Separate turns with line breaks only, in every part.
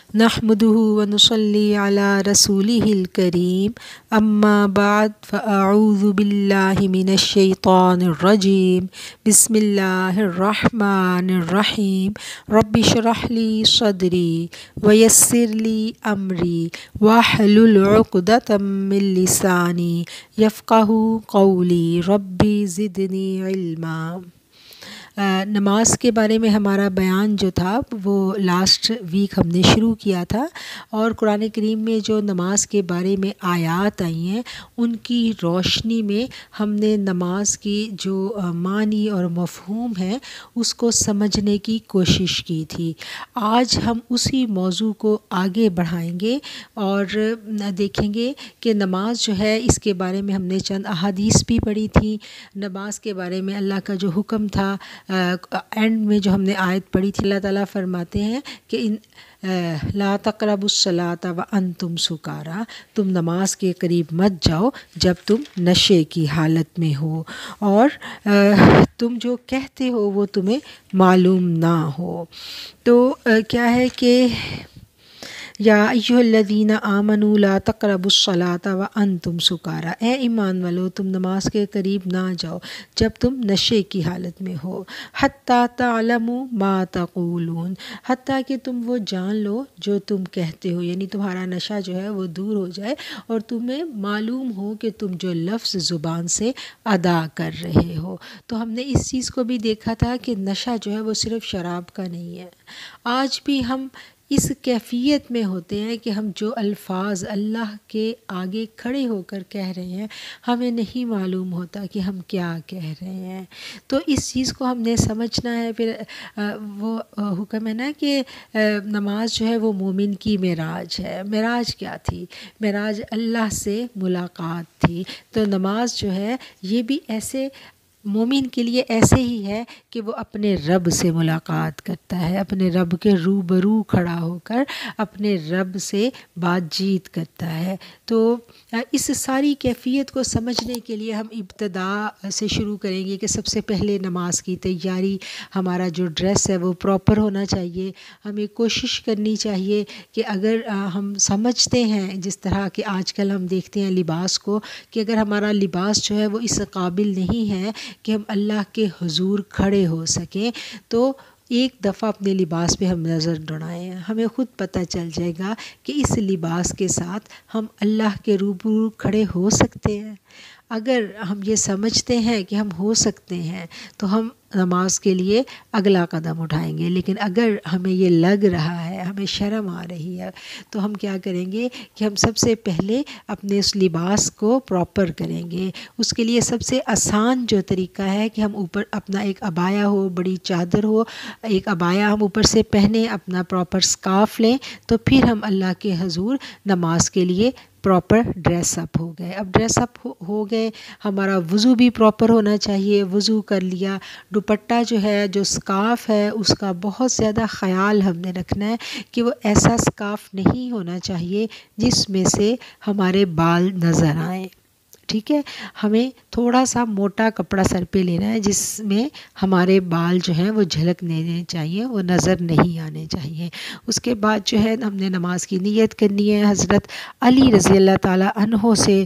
نحمده ونصلي على رسوله الكريم اما بعد فاعوذ بالله من الشيطان الرجيم بسم الله الرحمن الرحيم رب اشرح لي صدري ويسر لي امري واحلل عقدة من لساني يفقهوا قولي ربي زدني علما۔ نماز کے بارے میں ہمارا بیان جو تھا وہ لاسٹ ویک ہم نے شروع کیا تھا، اور قرآن کریم میں جو نماز کے بارے میں آیات آئی ہیں ان کی روشنی میں ہم نے نماز کی جو معنی اور مفہوم ہے اس کو سمجھنے کی کوشش کی تھی۔ آج ہم اسی موضوع کو آگے بڑھائیں گے اور دیکھیں گے کہ نماز جو ہے اس کے بارے میں ہم نے چند احادیث بھی پڑھی تھیں۔ نماز کے بارے میں اللہ کا جو حکم تھا، اینڈ میں جو ہم نے آیت پڑھی تھی، اللہ تعالیٰ فرماتے ہیں کہ لا تقربوا الصلاۃ وانتم سکارا، تم نماز کے قریب مت جاؤ جب تم نشے کی حالت میں ہو، اور تم جو کہتے ہو وہ تمہیں معلوم نہ ہو۔ تو کیا ہے کہ یا ایھا الذین آمنوا لا تقربوا الصلاۃ وانتم سکارا، اے ایمان والو تم نماز کے قریب نہ جاؤ جب تم نشے کی حالت میں ہو، حتی تعلموا ما تقولون، حتیٰ کہ تم وہ جان لو جو تم کہتے ہو، یعنی تمہارا نشہ جو ہے وہ دور ہو جائے اور تمہیں معلوم ہو کہ تم جو لفظ زبان سے ادا کر رہے ہو۔ تو ہم نے اس چیز کو بھی دیکھا تھا کہ نشہ جو ہے وہ صرف شراب کا نہیں ہے۔ آج بھی ہم اس کیفیت میں ہوتے ہیں کہ ہم جو الفاظ اللہ کے آگے کھڑے ہو کر کہہ رہے ہیں ہمیں نہیں معلوم ہوتا کہ ہم کیا کہہ رہے ہیں۔ تو اس چیز کو ہم نے سمجھنا ہے۔ پھر وہ حکم ہے نا کہ نماز جو ہے وہ مومن کی معراج ہے۔ معراج کیا تھی؟ معراج اللہ سے ملاقات تھی۔ تو نماز جو ہے یہ بھی ایسے مومن کے لیے ایسے ہی ہے کہ وہ اپنے رب سے ملاقات کرتا ہے، اپنے رب کے روبرو کھڑا ہو کر اپنے رب سے بات چیت کرتا ہے۔ تو اس ساری کیفیت کو سمجھنے کے لیے ہم ابتدا سے شروع کریں گے کہ سب سے پہلے نماز کی تیاری، ہمارا جو ڈریس ہے وہ پراپر ہونا چاہیے۔ ہمیں کوشش کرنی چاہیے کہ اگر ہم سمجھتے ہیں، جس طرح کہ آج کل ہم دیکھتے ہیں لباس کو، کہ اگر ہمارا لباس جو ہے وہ اس قابل نہیں ہے کہ ہم اللہ کے حضور کھڑے ہو سکیں، تو ایک دفعہ اپنے لباس پہ ہم نظر دوڑائیں، ہمیں خود پتہ چل جائے گا کہ اس لباس کے ساتھ ہم اللہ کے روبرو کھڑے ہو سکتے ہیں۔ اگر ہم یہ سمجھتے ہیں کہ ہم ہو سکتے ہیں تو ہم نماز کے لیے اگلا قدم اٹھائیں گے، لیکن اگر ہمیں یہ لگ رہا ہے، ہمیں شرم آ رہی ہے، تو ہم کیا کریں گے کہ ہم سب سے پہلے اپنے اس لباس کو پراپر کریں گے۔ اس کے لیے سب سے آسان جو طریقہ ہے کہ ہم اوپر اپنا ایک عبایا ہو، بڑی چادر ہو، ایک عبایا ہم اوپر سے پہنیں، اپنا پراپر سکارف لیں، تو پھر ہم اللہ کے حضور نماز کے لیے پراپر ڈریس اپ ہو گئے۔ اب ڈریس اپ ہو گئے، ہمارا وضو بھی پراپر ہونا چاہیے، وضو کر لیا، دوپٹہ جو ہے، جو سکارف ہے، اس کا بہت زیادہ خیال ہم نے رکھنا ہے کہ وہ ایسا سکارف نہیں ہونا چاہیے جس میں سے ہمارے بال نظر آئیں۔ ٹھیک ہے، ہمیں تھوڑا سا موٹا کپڑا سر پہ لینا ہے جس میں ہمارے بال جو ہیں وہ جھلکنے چاہیے، وہ نظر نہیں آنے چاہیے۔ اس کے بعد جو ہے ہم نے نماز کی نیت کرنی ہے۔ حضرت علی رضی اللہ تعالیٰ عنہ سے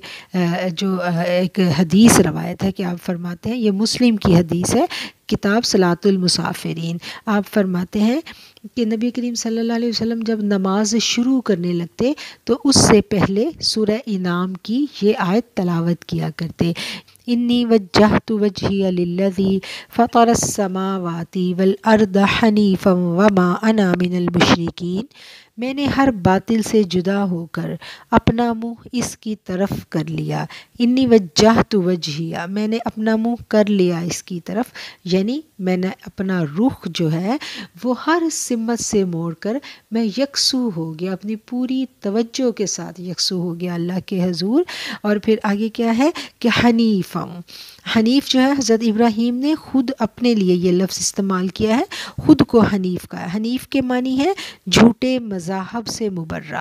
جو ایک حدیث روایت ہے کہ آپ فرماتے ہیں، یہ مسلم کی حدیث ہے، کتاب صلاۃ المسافرین، آپ فرماتے ہیں کہ نبی کریم صلی اللہ علیہ وسلم جب نماز شروع کرنے لگتے تو اس سے پہلے سورہ انعام کی یہ آیت تلاوت کیا کرتے، انی وجہت وجہی للذی فطر السماوات والارض حنیفا وما انا من المشرکین، میں نے ہر باطل سے جدا ہو کر اپنا منہ اس کی طرف کر لیا۔ انی وجہت وجہی، میں نے اپنا منہ کر لیا اس کی طرف، یعنی میں نے اپنا رخ جو ہے وہ ہر سمت سے موڑ کر میں یکسو ہو گیا، اپنی پوری توجہ کے ساتھ یکسو ہو گیا اللہ کے حضور۔ اور پھر آگے کیا ہے کہ حنیفا، حنیف جو ہے حضرت ابراہیم نے خود اپنے لیے یہ لفظ استعمال کیا ہے، خود کو حنیف کہا ہے۔ حنیف کے معنی ہے جھوٹے مذاہب سے مبرہ،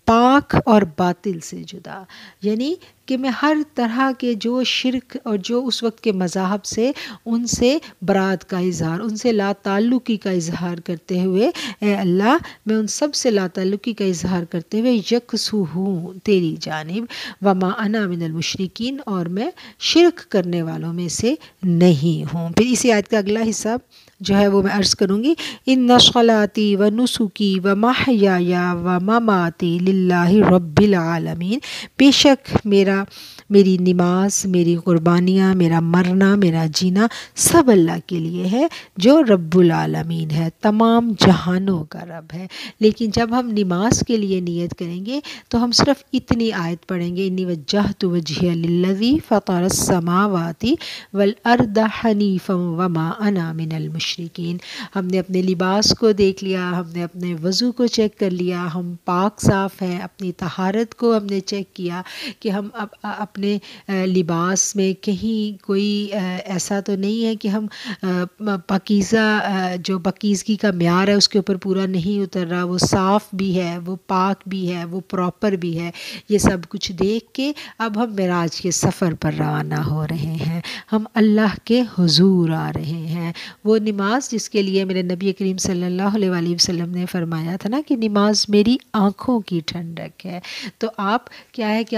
پاک اور باطل سے جدا، یعنی کہ میں ہر طرح کے جو شرک اور جو اس وقت کے مذاہب سے ان سے برات کا اظہار، ان سے لا تعلقی کا اظہار کرتے ہوئے، اے اللہ میں ان سب سے لا تعلقی کا اظہار کرتے ہوئے یکسو ہوں تیری جانب، وما انا من المشرکین، اور میں شرک کرنے والوں میں سے نہیں ہوں۔ پھر اسی آیت کا اگلا حصہ جو ہے وہ میں عرض کروں گی، ان صلاتی و نسکی و محیای و مماتی للہ رب العالمین، بے شک میری نماز، میری قربانیاں، میرا مرنا، میرا جینا سب اللہ کے لیے ہے جو رب العالمین ہے، تمام جہانوں کا رب ہے۔ لیکن جب ہم نماز کے لیے نیت کریں گے تو ہم صرف اتنی آیت پڑھیں گے، انی وجہت وجہی للذی فطر السماوات والارض حنیفا وما انا من المشرکین۔ ہم نے اپنے لباس کو دیکھ لیا، ہم نے اپنے وضو کو چیک کر لیا، ہم پاک صاف ہیں، اپنی طہارت کو ہم نے چیک کیا کہ ہم اپنے لباس میں کہیں کوئی ایسا تو نہیں ہے کہ ہم پاکیزہ جو پاکیزگی کا معیار ہے اس کے اوپر پورا نہیں اتر رہا، وہ صاف بھی ہے، وہ پاک بھی ہے، وہ پراپر بھی ہے۔ یہ سب کچھ دیکھ کے اب ہم معراج کے سفر پر روانہ ہو رہے ہیں، ہم اللہ کے حضور آ رہے ہیں۔ وہ نماز جس کے لیے میرے نبی کریم صلی اللہ علیہ وآلہ وسلم نے فرمایا تھا نا کہ نماز میری آنکھوں کی ٹھنڈک ہے، تو آپ کیا ہے کہ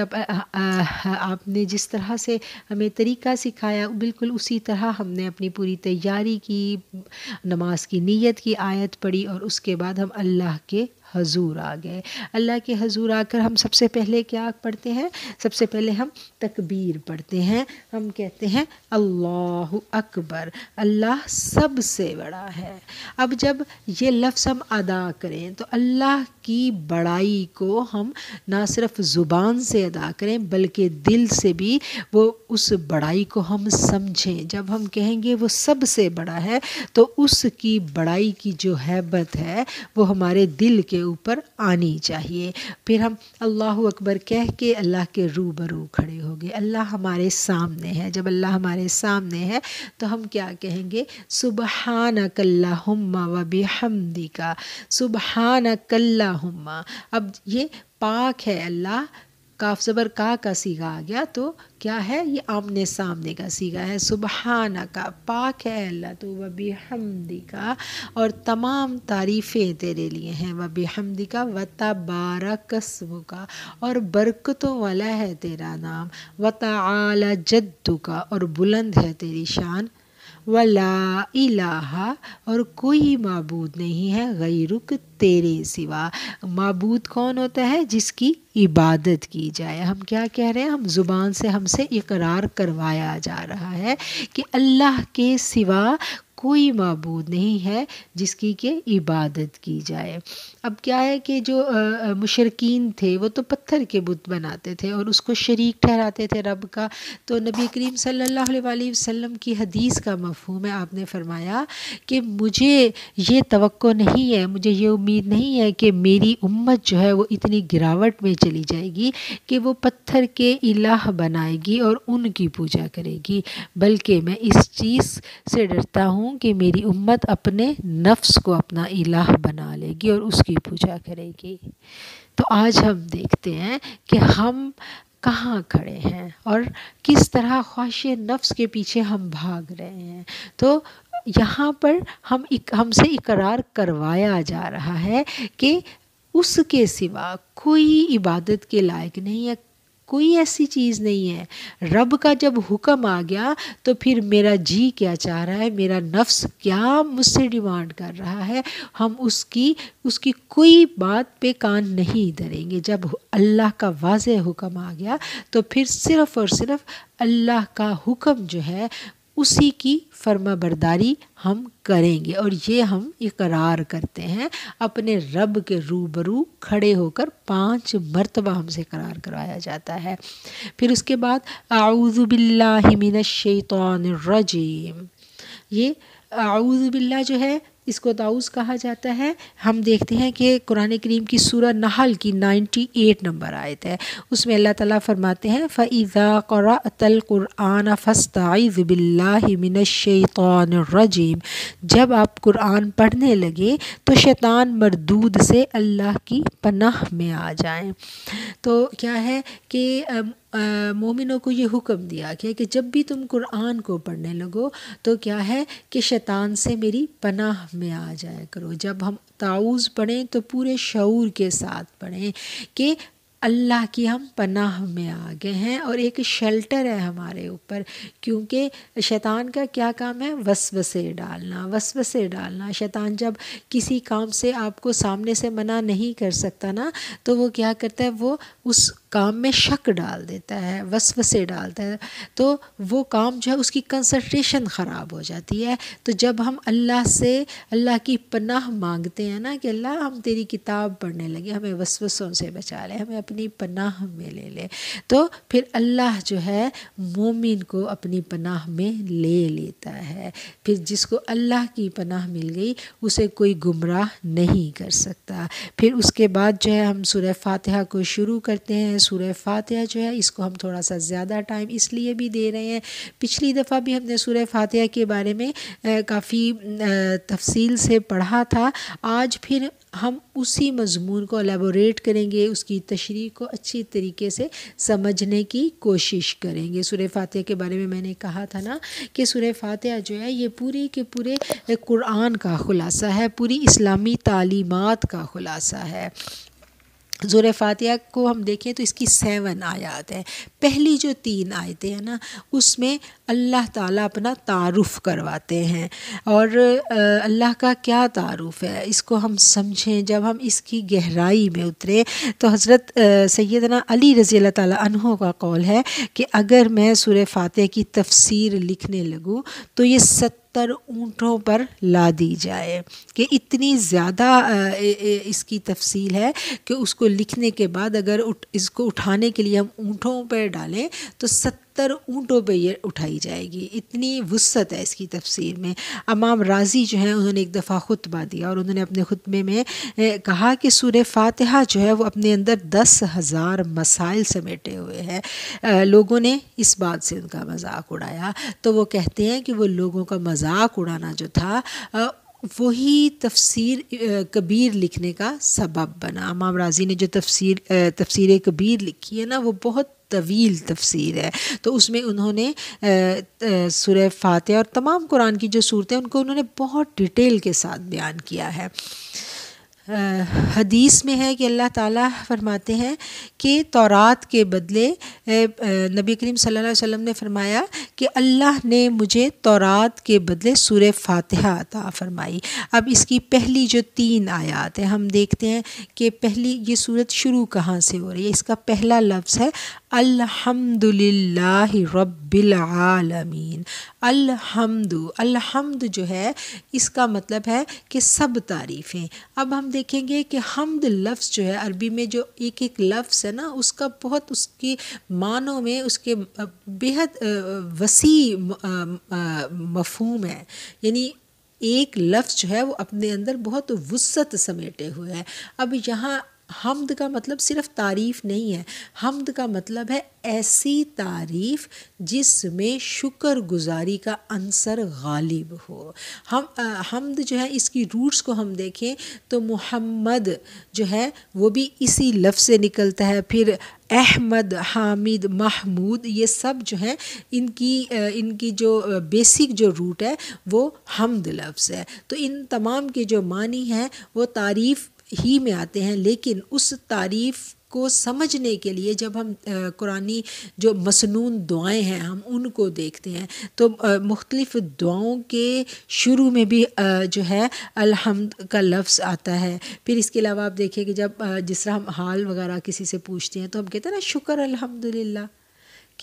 آپ نے جس طرح سے ہمیں طریقہ سکھایا بالکل اسی طرح ہم نے اپنی پوری تیاری کی، نماز کی نیت کی، آیت پڑھی، اور اس کے بعد ہم اللہ کے حضور آ گئے۔ اللہ کے حضور آ کر ہم سب سے پہلے کیا پڑھتے ہیں؟ سب سے پہلے ہم تکبیر پڑھتے ہیں، ہم کہتے ہیں اللہ اکبر، اللہ سب سے بڑا ہے۔ اب جب یہ لفظ ہم ادا کریں تو اللہ کی بڑائی کو ہم نہ صرف زبان سے ادا کریں بلکہ دل سے بھی وہ اس بڑائی کو ہم سمجھیں۔ جب ہم کہیں گے وہ سب سے بڑا ہے تو اس کی بڑائی کی جو ہیبت ہے وہ ہمارے دل کے اوپر آنی چاہیے۔ پھر ہم اللہ اکبر کہہ کے اللہ کے روبرو کھڑے ہو گئے، اللہ ہمارے سامنے ہے۔ جب اللہ ہمارے سامنے ہے تو ہم کیا کہیں گے؟ سبحانک اللہم و بحمدک، سبحانک اللہم۔ اب یہ پاک ہے اللہ، کاف زبر کا صیغہ آ گیا تو کیا ہے؟ یہ آمنے سامنے کا صیغہ ہے، سبحانک، پاک ہے اللہ تو، و بحمدک، اور تمام تعریفیں تیرے لیے ہیں، و بحمدک و تبارک اسمک، اور برکتوں والا ہے تیرا نام، و تعالی جدک، اور بلند ہے تیری شان، ولا الہ، اور کوئی معبود نہیں ہے غیرک تیرے سوا۔ معبود کون ہوتا ہے؟ جس کی عبادت کی جائے۔ ہم کیا کہہ رہے ہیں؟ ہم زبان سے ہم سے اقرار کروایا جا رہا ہے کہ اللہ کے سوا کوئی معبود نہیں ہے جس کی کہ عبادت کی جائے۔ اب کیا ہے کہ جو مشرکین تھے وہ تو پتھر کے بت بناتے تھے اور اس کو شریک ٹھہراتے تھے رب کا، تو نبی کریم صلی اللہ علیہ وآلہ وسلم کی حدیث کا مفہوم ہے، آپ نے فرمایا کہ مجھے یہ توقع نہیں ہے، مجھے یہ امید نہیں ہے کہ میری امت جو ہے وہ اتنی گراوٹ میں چلی جائے گی کہ وہ پتھر کے الہ بنائے گی اور ان کی پوجا کرے گی، بلکہ میں اس چیز سے ڈرتا ہوں کہ میری امت اپنے نفس کو اپنا الہ بنا لے گی اور اس کی پوجا کرے گی۔ تو آج ہم دیکھتے ہیں کہ ہم کہاں کھڑے ہیں اور کس طرح خواہش نفس کے پیچھے ہم بھاگ رہے ہیں۔ تو یہاں پر ہم سے اقرار کروایا جا رہا ہے کہ اس کے سوا کوئی عبادت کے لائق نہیں ہے، کوئی ایسی چیز نہیں ہے۔ رب کا جب حکم آ گیا تو پھر میرا جی کیا چاہ رہا ہے، میرا نفس کیا مجھ سے ڈیمانڈ کر رہا ہے، ہم اس کی کوئی بات پہ کان نہیں دھریں گے۔ جب اللہ کا واضح حکم آ گیا تو پھر صرف اور صرف اللہ کا حکم جو ہے اسی کی فرما برداری ہم کریں گے، اور یہ ہم اقرار کرتے ہیں اپنے رب کے روبرو کھڑے ہو کر 5 مرتبہ ہم سے اقرار کروایا جاتا ہے۔ پھر اس کے بعد اعوذ باللہ من الشیطان الرجیم، یہ اعوذ باللہ جو ہے اس کو طاؤس کہا جاتا ہے۔ ہم دیکھتے ہیں کہ قرآن کریم کی سورہ نحل کی 98 نمبر آیت ہے، اس میں اللہ تعالیٰ فرماتے ہیں فَإِذَا قَرَأْتَ الْقُرْآنَ فَاسْتَعِذْ بِاللَّهِ مِنَ الشَّيْطَانِ الرَّجِيمِ، جب آپ قرآن پڑھنے لگے تو شیطان مردود سے اللہ کی پناہ میں آ جائیں۔ تو کیا ہے کہ مومنوں کو یہ حکم دیا گیا کہ جب بھی تم قرآن کو پڑھنے لگو تو کیا ہے کہ شیطان سے میری پناہ میں آ جایا کرو۔ جب ہم تعوذ پڑھیں تو پورے شعور کے ساتھ پڑھیں کہ اللہ کی ہم پناہ میں آ گئے ہیں، اور ایک شیلٹر ہے ہمارے اوپر، کیونکہ شیطان کا کیا کام ہے؟ وسوسے ڈالنا، وسوسے ڈالنا۔ شیطان جب کسی کام سے آپ کو سامنے سے منع نہیں کر سکتا نا، تو وہ کیا کرتا ہے؟ وہ اس کام میں شک ڈال دیتا ہے، وسوسے ڈالتا ہے، تو وہ کام جو ہے اس کی کنسنٹریشن خراب ہو جاتی ہے۔ تو جب ہم اللہ سے اللہ کی پناہ مانگتے ہیں نا کہ اللہ ہم تیری کتاب پڑھنے لگے، ہمیں وسوسوں سے بچا لے، ہمیں اپنی پناہ میں لے لے، تو پھر اللہ جو ہے مومن کو اپنی پناہ میں لے لیتا ہے۔ پھر جس کو اللہ کی پناہ مل گئی اسے کوئی گمراہ نہیں کر سکتا۔ پھر اس کے بعد جو ہے ہم سورہ فاتحہ کو شروع کرتے ہیں۔ سورہ فاتحہ جو ہے اس کو ہم تھوڑا سا زیادہ ٹائم اس لیے بھی دے رہے ہیں، پچھلی دفعہ بھی ہم نے سورہ فاتحہ کے بارے میں کافی تفصیل سے پڑھا تھا۔ آج پھر ہم اسی مضمون کو الیبوریٹ کریں گے، اس کی تشریح کو اچھی طریقے سے سمجھنے کی کوشش کریں گے۔ سورہ فاتحہ کے بارے میں میں نے کہا تھا نا کہ سورہ فاتحہ جو ہے یہ پوری کے پورے قرآن کا خلاصہ ہے، پوری اسلامی تعلیمات کا خلاصہ ہے۔ سورہ فاتحہ کو ہم دیکھیں تو اس کی 7 آیات ہیں۔ پہلی جو 3 آیتیں ہیں نا اس میں اللہ تعالیٰ اپنا تعارف کرواتے ہیں، اور اللہ کا کیا تعارف ہے اس کو ہم سمجھیں۔ جب ہم اس کی گہرائی میں اتریں تو حضرت سیدنا علی رضی اللہ تعالیٰ عنہ کا قول ہے کہ اگر میں سورہ فاتحہ کی تفسیر لکھنے لگوں تو یہ 70 اونٹوں پر لا دی جائے، کہ اتنی زیادہ اس کی تفصیل ہے کہ اس کو لکھنے کے بعد اگر اس کو اٹھانے کے لیے ہم اونٹوں پہ ڈالیں تو 70 اونٹوں پہ یہ اٹھائی جائے گی، اتنی وسعت ہے اس کی تفسیر میں۔ امام رازی جو ہیں انہوں نے ایک دفعہ خطبہ دیا اور انہوں نے اپنے خطبے میں کہا کہ سورہ فاتحہ جو ہے وہ اپنے اندر 10,000 مسائل سمیٹے ہوئے ہیں۔ لوگوں نے اس بات سے ان کا مذاق اڑایا، تو وہ کہتے ہیں کہ وہ لوگوں کا مذاق اڑانا جو تھا وہی تفسیر کبیر لکھنے کا سبب بنا۔ امام رازی نے جو تفسیر کبیر لکھی ہے نا وہ بہت طویل تفسیر ہے، تو اس میں انہوں نے سورہ فاتحہ اور تمام قرآن کی جو صورتیں ان کو انہوں نے بہت ڈیٹیل کے ساتھ بیان کیا ہے۔ حدیث میں ہے کہ اللہ تعالیٰ فرماتے ہیں کہ تورات کے بدلے نبی کریم صلی اللہ علیہ وسلم نے فرمایا کہ اللہ نے مجھے تورات کے بدلے سورہ فاتحہ عطا فرمائی۔ اب اس کی پہلی جو 3 آیات ہیں ہم دیکھتے ہیں کہ پہلی یہ سورت شروع کہاں سے ہو رہی ہے۔ اس کا پہلا لفظ ہے الحمد للہ رب العالمین۔ الحمد جو ہے اس کا مطلب ہے کہ سب تعریفیں۔ اب ہم دیکھیں گے کہ حمد لفظ جو ہے عربی میں جو ایک لفظ ہے نا اس کا بہت اس کی معنوں میں اس کے بہت وسیع مفہوم ہے، یعنی ایک لفظ جو ہے وہ اپنے اندر بہت وسعت سمیٹے ہوئے ہے۔ اب یہاں حمد کا مطلب صرف تعریف نہیں ہے، حمد کا مطلب ہے ایسی تعریف جس میں شکر گزاری کا عنصر غالب ہو۔ حمد جو ہے اس کی روٹس کو ہم دیکھیں تو محمد جو ہے وہ بھی اسی لفظ سے نکلتا ہے، پھر احمد، حامد، محمود، یہ سب جو ہیں ان کی جو بیسک جو روٹ ہے وہ حمد لفظ ہے۔ تو ان تمام کے جو معنی ہیں وہ تعریف ہی میں آتے ہیں، لیکن اس تعریف کو سمجھنے کے لیے جب ہم قرآنی جو مسنون دعائیں ہیں ہم ان کو دیکھتے ہیں تو مختلف دعاؤں کے شروع میں بھی جو ہے الحمد کا لفظ آتا ہے۔ پھر اس کے علاوہ آپ دیکھیں کہ جب جس طرح ہم حال وغیرہ کسی سے پوچھتے ہیں تو ہم کہتے ہیں نا شکر الحمدللہ، کہ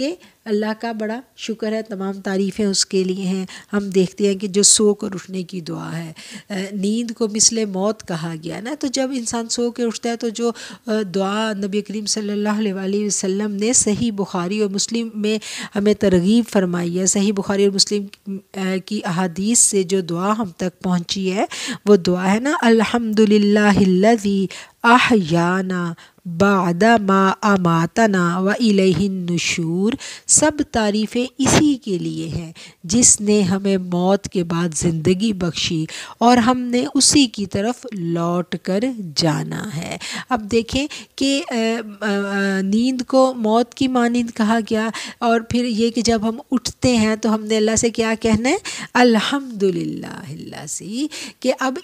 اللہ کا بڑا شکر ہے، تمام تعریفیں اس کے لیے ہیں۔ ہم دیکھتے ہیں کہ جو سو کر اٹھنے کی دعا ہے، نیند کو مثل موت کہا گیا نا، تو جب انسان سو کے اٹھتا ہے تو جو دعا نبی کریم صلی اللہ علیہ وآلہ وسلم نے صحیح بخاری اور مسلم میں ہمیں ترغیب فرمائی ہے، صحیح بخاری اور مسلم کی احادیث سے جو دعا ہم تک پہنچی ہے وہ دعا ہے نا، الحمدللہ الذی احیانا بعد ما اماتنا والیہ النشور۔ سب تعریفیں اسی کے لیے ہیں جس نے ہمیں موت کے بعد زندگی بخشی اور ہم نے اسی کی طرف لوٹ کر جانا ہے۔ اب دیکھیں کہ نیند کو موت کی مانند کہا گیا، اور پھر یہ کہ جب ہم اٹھتے ہیں تو ہم نے اللہ سے کیا کہنا ہے؟ الحمدللہ اللہ سے، کہ اب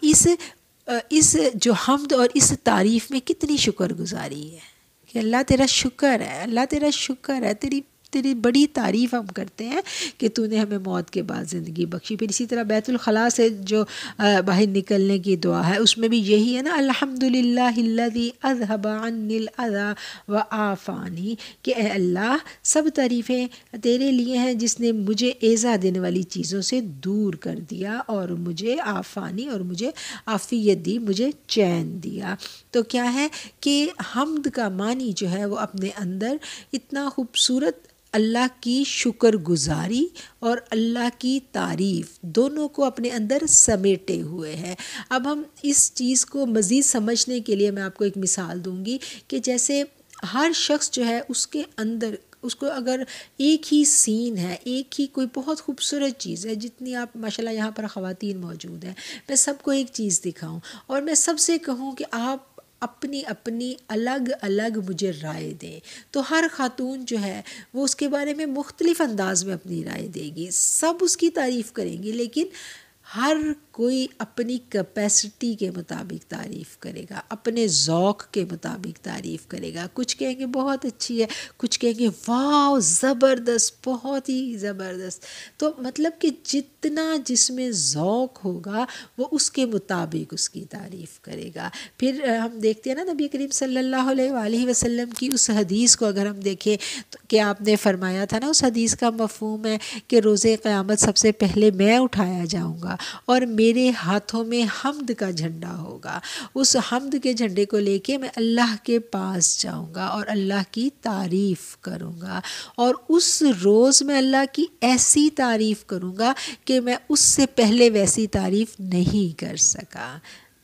اس جو حمد اور اس تعریف میں کتنی شکر گزاری ہے کہ اللہ تیرا شکر ہے، اللہ تیرا شکر ہے، تیری بڑی تعریف ہم کرتے ہیں کہ تو نے ہمیں موت کے بعد زندگی بخشی۔ پھر اسی طرح بیت الخلاء سے جو باہر نکلنے کی دعا ہے اس میں بھی یہی ہے نا، الحمدللہ الذی اذھب عنی الاذی وعافانی، کہ اے اللہ سب تعریفیں تیرے لیے ہیں جس نے مجھے ایذا دینے والی چیزوں سے دور کر دیا اور مجھے عافانی، اور مجھے عافیت دی، مجھے چین دیا۔ تو کیا ہے کہ حمد کا معنی جو ہے وہ اپنے اندر اتنا خوبصورت اللہ کی شکر گزاری اور اللہ کی تعریف دونوں کو اپنے اندر سمیٹے ہوئے ہے۔ اب ہم اس چیز کو مزید سمجھنے کے لیے میں آپ کو ایک مثال دوں گی کہ جیسے ہر شخص جو ہے اس کے اندر، اس کو اگر ایک ہی سین ہے، ایک ہی کوئی بہت خوبصورت چیز ہے، جتنی آپ ماشاءاللہ یہاں پر خواتین موجود ہیں، میں سب کو ایک چیز دکھاؤں اور میں سب سے کہوں کہ آپ اپنی اپنی الگ الگ مجھے رائے دیں، تو ہر خاتون جو ہے وہ اس کے بارے میں مختلف انداز میں اپنی رائے دے گی، سب اس کی تعریف کریں گی، لیکن ہر کوئی اپنی کیپیسٹی کے مطابق تعریف کرے گا، اپنے ذوق کے مطابق تعریف کرے گا۔ کچھ کہیں گے بہت اچھی ہے، کچھ کہیں گے واو زبردست، بہت ہی زبردست۔ تو مطلب کہ جتنا جس میں ذوق ہوگا وہ اس کے مطابق اس کی تعریف کرے گا۔ پھر ہم دیکھتے ہیں نا نبی کریم صلی اللہ علیہ وآلہ وسلم کی اس حدیث کو اگر ہم دیکھیں تو کہ آپ نے فرمایا تھا نا، اس حدیث کا مفہوم ہے کہ روز قیامت سب سے پہلے میں اٹھایا جاؤں گا اور میرے ہاتھوں میں حمد کا جھنڈا ہوگا، اس حمد کے جھنڈے کو لے کے میں اللہ کے پاس جاؤں گا اور اللہ کی تعریف کروں گا، اور اس روز میں اللہ کی ایسی تعریف کروں گا کہ میں اس سے پہلے ویسی تعریف نہیں کر سکا۔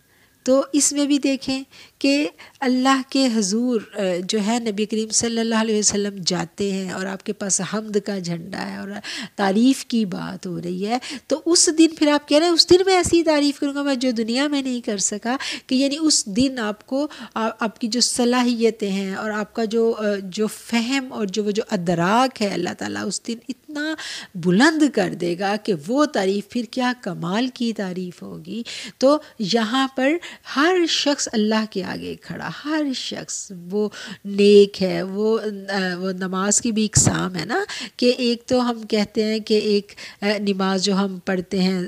تو اس میں بھی دیکھیں کہ اللہ کے حضور جو ہے نبی کریم صلی اللہ علیہ وسلم جاتے ہیں اور آپ کے پاس حمد کا جھنڈا ہے اور تعریف کی بات ہو رہی ہے، تو اس دن پھر آپ کہہ رہے ہیں اس دن میں ایسی تعریف کروں گا میں جو دنیا میں نہیں کر سکا، کہ یعنی اس دن آپ کو آپ کی جو صلاحیتیں ہیں اور آپ کا جو فہم اور جو ادراک ہے اللہ تعالیٰ اس دن اتنا بلند کر دے گا کہ وہ تعریف پھر کیا کمال کی تعریف ہوگی۔ تو یہاں پر ہر شخص اللہ کے آگے کھڑا، ہر شخص وہ نیک ہے، وہ نماز کی بھی اقسام ہے نا، کہ ایک تو ہم کہتے ہیں کہ ایک نماز جو ہم پڑھتے ہیں،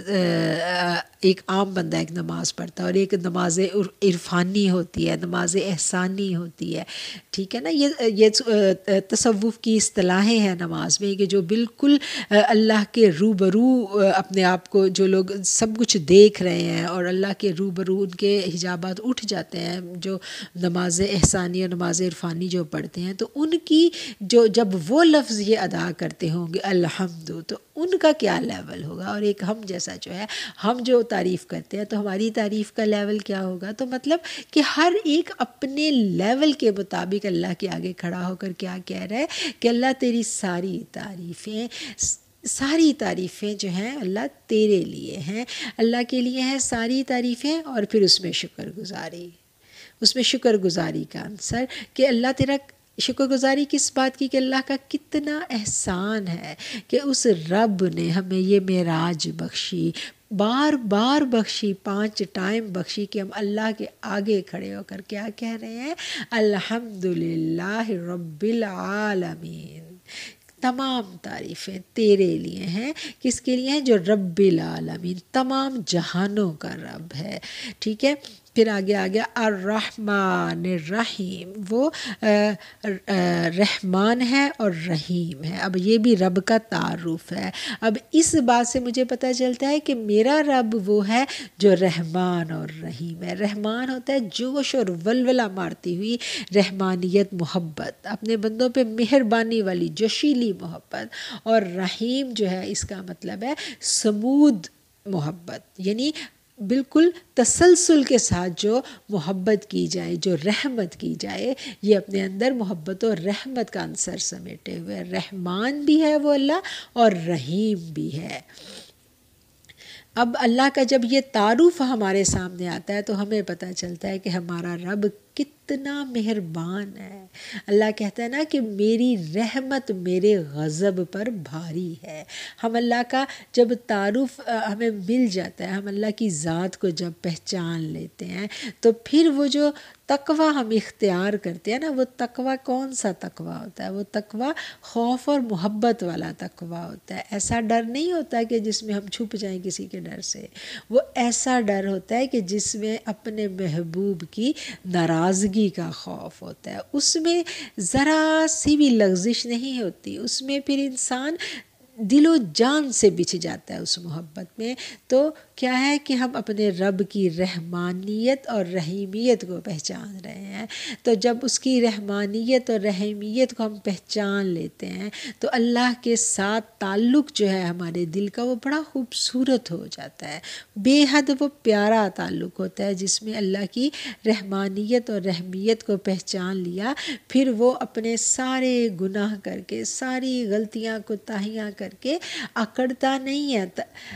ایک عام بندہ ایک نماز پڑھتا ہے اور ایک نماز عرفانی ہوتی ہے، نماز احسانی ہوتی ہے، ٹھیک ہے نا۔ یہ تصوف کی اصطلاحیں ہیں نماز میں کہ جو بالکل اللہ کے روبرو اپنے آپ کو، جو لوگ سب کچھ دیکھ رہے ہیں اور اللہ کے روبرو ان کے حجابات اٹھ جاتے ہیں، جو نماز احسانی اور نماز عرفانی جو پڑھتے ہیں، تو ان کی جب وہ لفظ یہ ادا کرتے ہوں گے الحمد، تو ان کا کیا لیول ہوگا، اور ایک ہم جیسا جو ہے ہم جو تعریف کرتے ہیں تو ہماری تعریف کا لیول کیا ہوگا۔ تو مطلب کہ ہر ایک اپنے لیول کے مطابق اللہ کے آگے کھڑا ہو کر کیا کہہ رہا ہے کہ اللہ تیری ساری تعریفیں جو ہیں اللہ تیرے لیے ہیں، اللہ کے لیے ہیں ساری تعریفیں، اور پھر اس میں شکر گزاری کا عنصر کہ اللہ تیرا شکر گزاری کس بات کی، کہ اللہ کا کتنا احسان ہے کہ اس رب نے ہمیں یہ معراج بخشی، بار بار بخشی، 5 ٹائم بخشی، کہ ہم اللہ کے آگے کھڑے ہو کر کیا کہہ رہے ہیں، الحمدللہ رب العالمین، تمام تعریفیں تیرے لیے ہیں۔ کس کے لیے ہیں؟ جو رب العالمین، تمام جہانوں کا رب ہے، ٹھیک ہے۔ پھر آگے آ گیا الرحمن الرحیم، وہ رحمان ہے اور رحیم ہے۔ اب یہ بھی رب کا تعارف ہے۔ اب اس بات سے مجھے پتہ چلتا ہے کہ میرا رب وہ ہے جو رحمان اور رحیم ہے۔ رحمان ہوتا ہے جوش اور ولولہ مارتی ہوئی رحمانیت، محبت، اپنے بندوں پہ مہربانی والی جوشیلی محبت، اور رحیم جو ہے اس کا مطلب ہے سمود محبت، یعنی بالکل تسلسل کے ساتھ جو محبت کی جائے، جو رحمت کی جائے، یہ اپنے اندر محبت اور رحمت کا عنصر سمیٹے ہوئے رحمان بھی ہے وہ اللہ، اور رحیم بھی ہے۔ اب اللہ کا جب یہ تعارف ہمارے سامنے آتا ہے تو ہمیں پتہ چلتا ہے کہ ہمارا رب کتنا مہربان ہے۔ اللہ کہتا ہے نا کہ میری رحمت میرے غضب پر بھاری ہے۔ ہم اللہ کا جب تعارف ہمیں مل جاتا ہے، ہم اللہ کی ذات کو جب پہچان لیتے ہیں، تو پھر وہ جو تقوی ہم اختیار کرتے ہیں نا، وہ تقوی کون سا تقوی ہوتا ہے؟ وہ تقوی خوف اور محبت والا تقوی ہوتا ہے۔ ایسا ڈر نہیں ہوتا کہ جس میں ہم چھپ جائیں کسی کے ڈر سے، وہ ایسا ڈر ہوتا ہے کہ جس میں اپنے محبوب کی ناراضگی کا خوف ہوتا ہے، اس میں ذرا سی بھی لغزش نہیں ہوتی، اس میں پھر انسان دل و جان سے بچھ جاتا ہے اس محبت میں۔ تو کیا ہے کہ ہم اپنے رب کی رحمانیت اور رحیمیت کو پہچان رہے ہیں۔ تو جب اس کی رحمانیت اور رحیمیت کو ہم پہچان لیتے ہیں تو اللہ کے ساتھ تعلق جو ہے ہمارے دل کا وہ بڑا خوبصورت ہو جاتا ہے، بے حد وہ پیارا تعلق ہوتا ہے، جس میں اللہ کی رحمانیت اور رحمیت کو پہچان لیا، پھر وہ اپنے سارے گناہ کر کے، ساری غلطیاں کوتاہیاں کر کے اکڑتا نہیں ہے،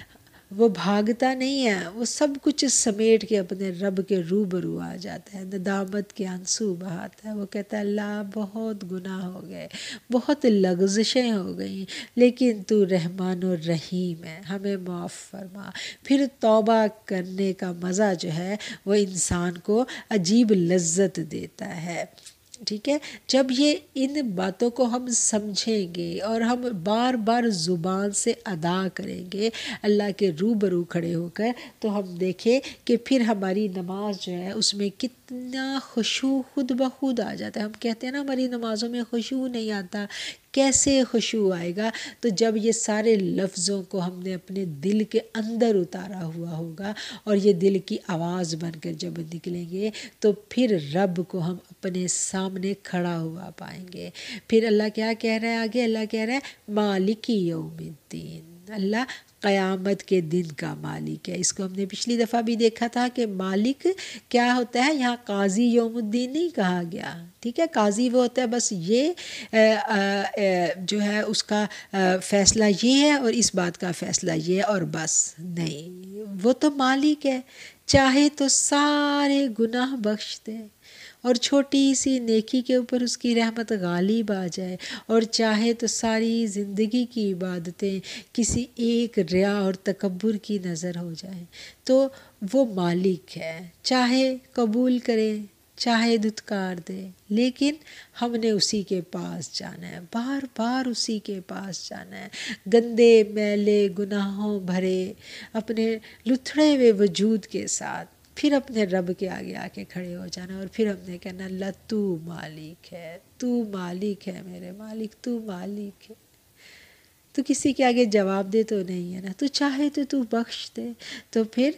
وہ بھاگتا نہیں ہے، وہ سب کچھ سمیٹ کے اپنے رب کے روبرو آ جاتا ہے، ندامت کے آنسو بہاتا ہے، وہ کہتا ہے اللہ بہت گناہ ہو گئے، بہت لغزشیں ہو گئیں، لیکن تو رحمان و رحیم ہے، ہمیں معاف فرما۔ پھر توبہ کرنے کا مزہ جو ہے وہ انسان کو عجیب لذت دیتا ہے، ٹھیک ہے۔ جب یہ ان باتوں کو ہم سمجھیں گے اور ہم بار بار زبان سے ادا کریں گے اللہ کے روبرو کھڑے ہو کر، تو ہم دیکھیں کہ پھر ہماری نماز جو ہے اس میں کتنا خشوع خود بخود آ جاتا ہے۔ ہم کہتے ہیں نا ہماری نمازوں میں خشوع نہیں آتا، کیسے خشوع آئے گا؟ تو جب یہ سارے لفظوں کو ہم نے اپنے دل کے اندر اتارا ہوا ہوگا اور یہ دل کی آواز بن کر جب نکلیں گے، تو پھر رب کو ہم اپنے سامنے کھڑا ہوا پائیں گے۔ پھر اللہ کیا کہہ رہا ہے آگے؟ اللہ کہہ رہا ہے مالک یوم الدین، اللہ قیامت کے دن کا مالک ہے۔ اس کو ہم نے پچھلی دفعہ بھی دیکھا تھا کہ مالک کیا ہوتا ہے، یہاں قاضی یوم الدین نہیں کہا گیا، ٹھیک ہے۔ قاضی وہ ہوتا ہے بس یہ جو ہے اس کا فیصلہ یہ ہے اور اس بات کا فیصلہ یہ ہے اور بس نہیں، وہ تو مالک ہے، چاہے تو سارے گناہ بخش دے اور چھوٹی سی نیکی کے اوپر اس کی رحمت غالب آ جائے، اور چاہے تو ساری زندگی کی عبادتیں کسی ایک ریا اور تکبر کی نظر ہو جائیں، تو وہ مالک ہے، چاہے قبول کرے چاہے دھتکار دے، لیکن ہم نے اسی کے پاس جانا ہے، بار بار اسی کے پاس جانا ہے، گندے میلے گناہوں بھرے اپنے لتھڑے ہوئے وجود کے ساتھ پھر اپنے رب کے آگے آ کے کھڑے ہو جانا، اور پھر ہم نے کہنا اللہ تو مالک ہے، تو مالک ہے، میرے مالک تو مالک ہے۔ تو کسی کے آگے جواب دے تو نہیں ہے نا، تو چاہے تو بخش دے۔ تو پھر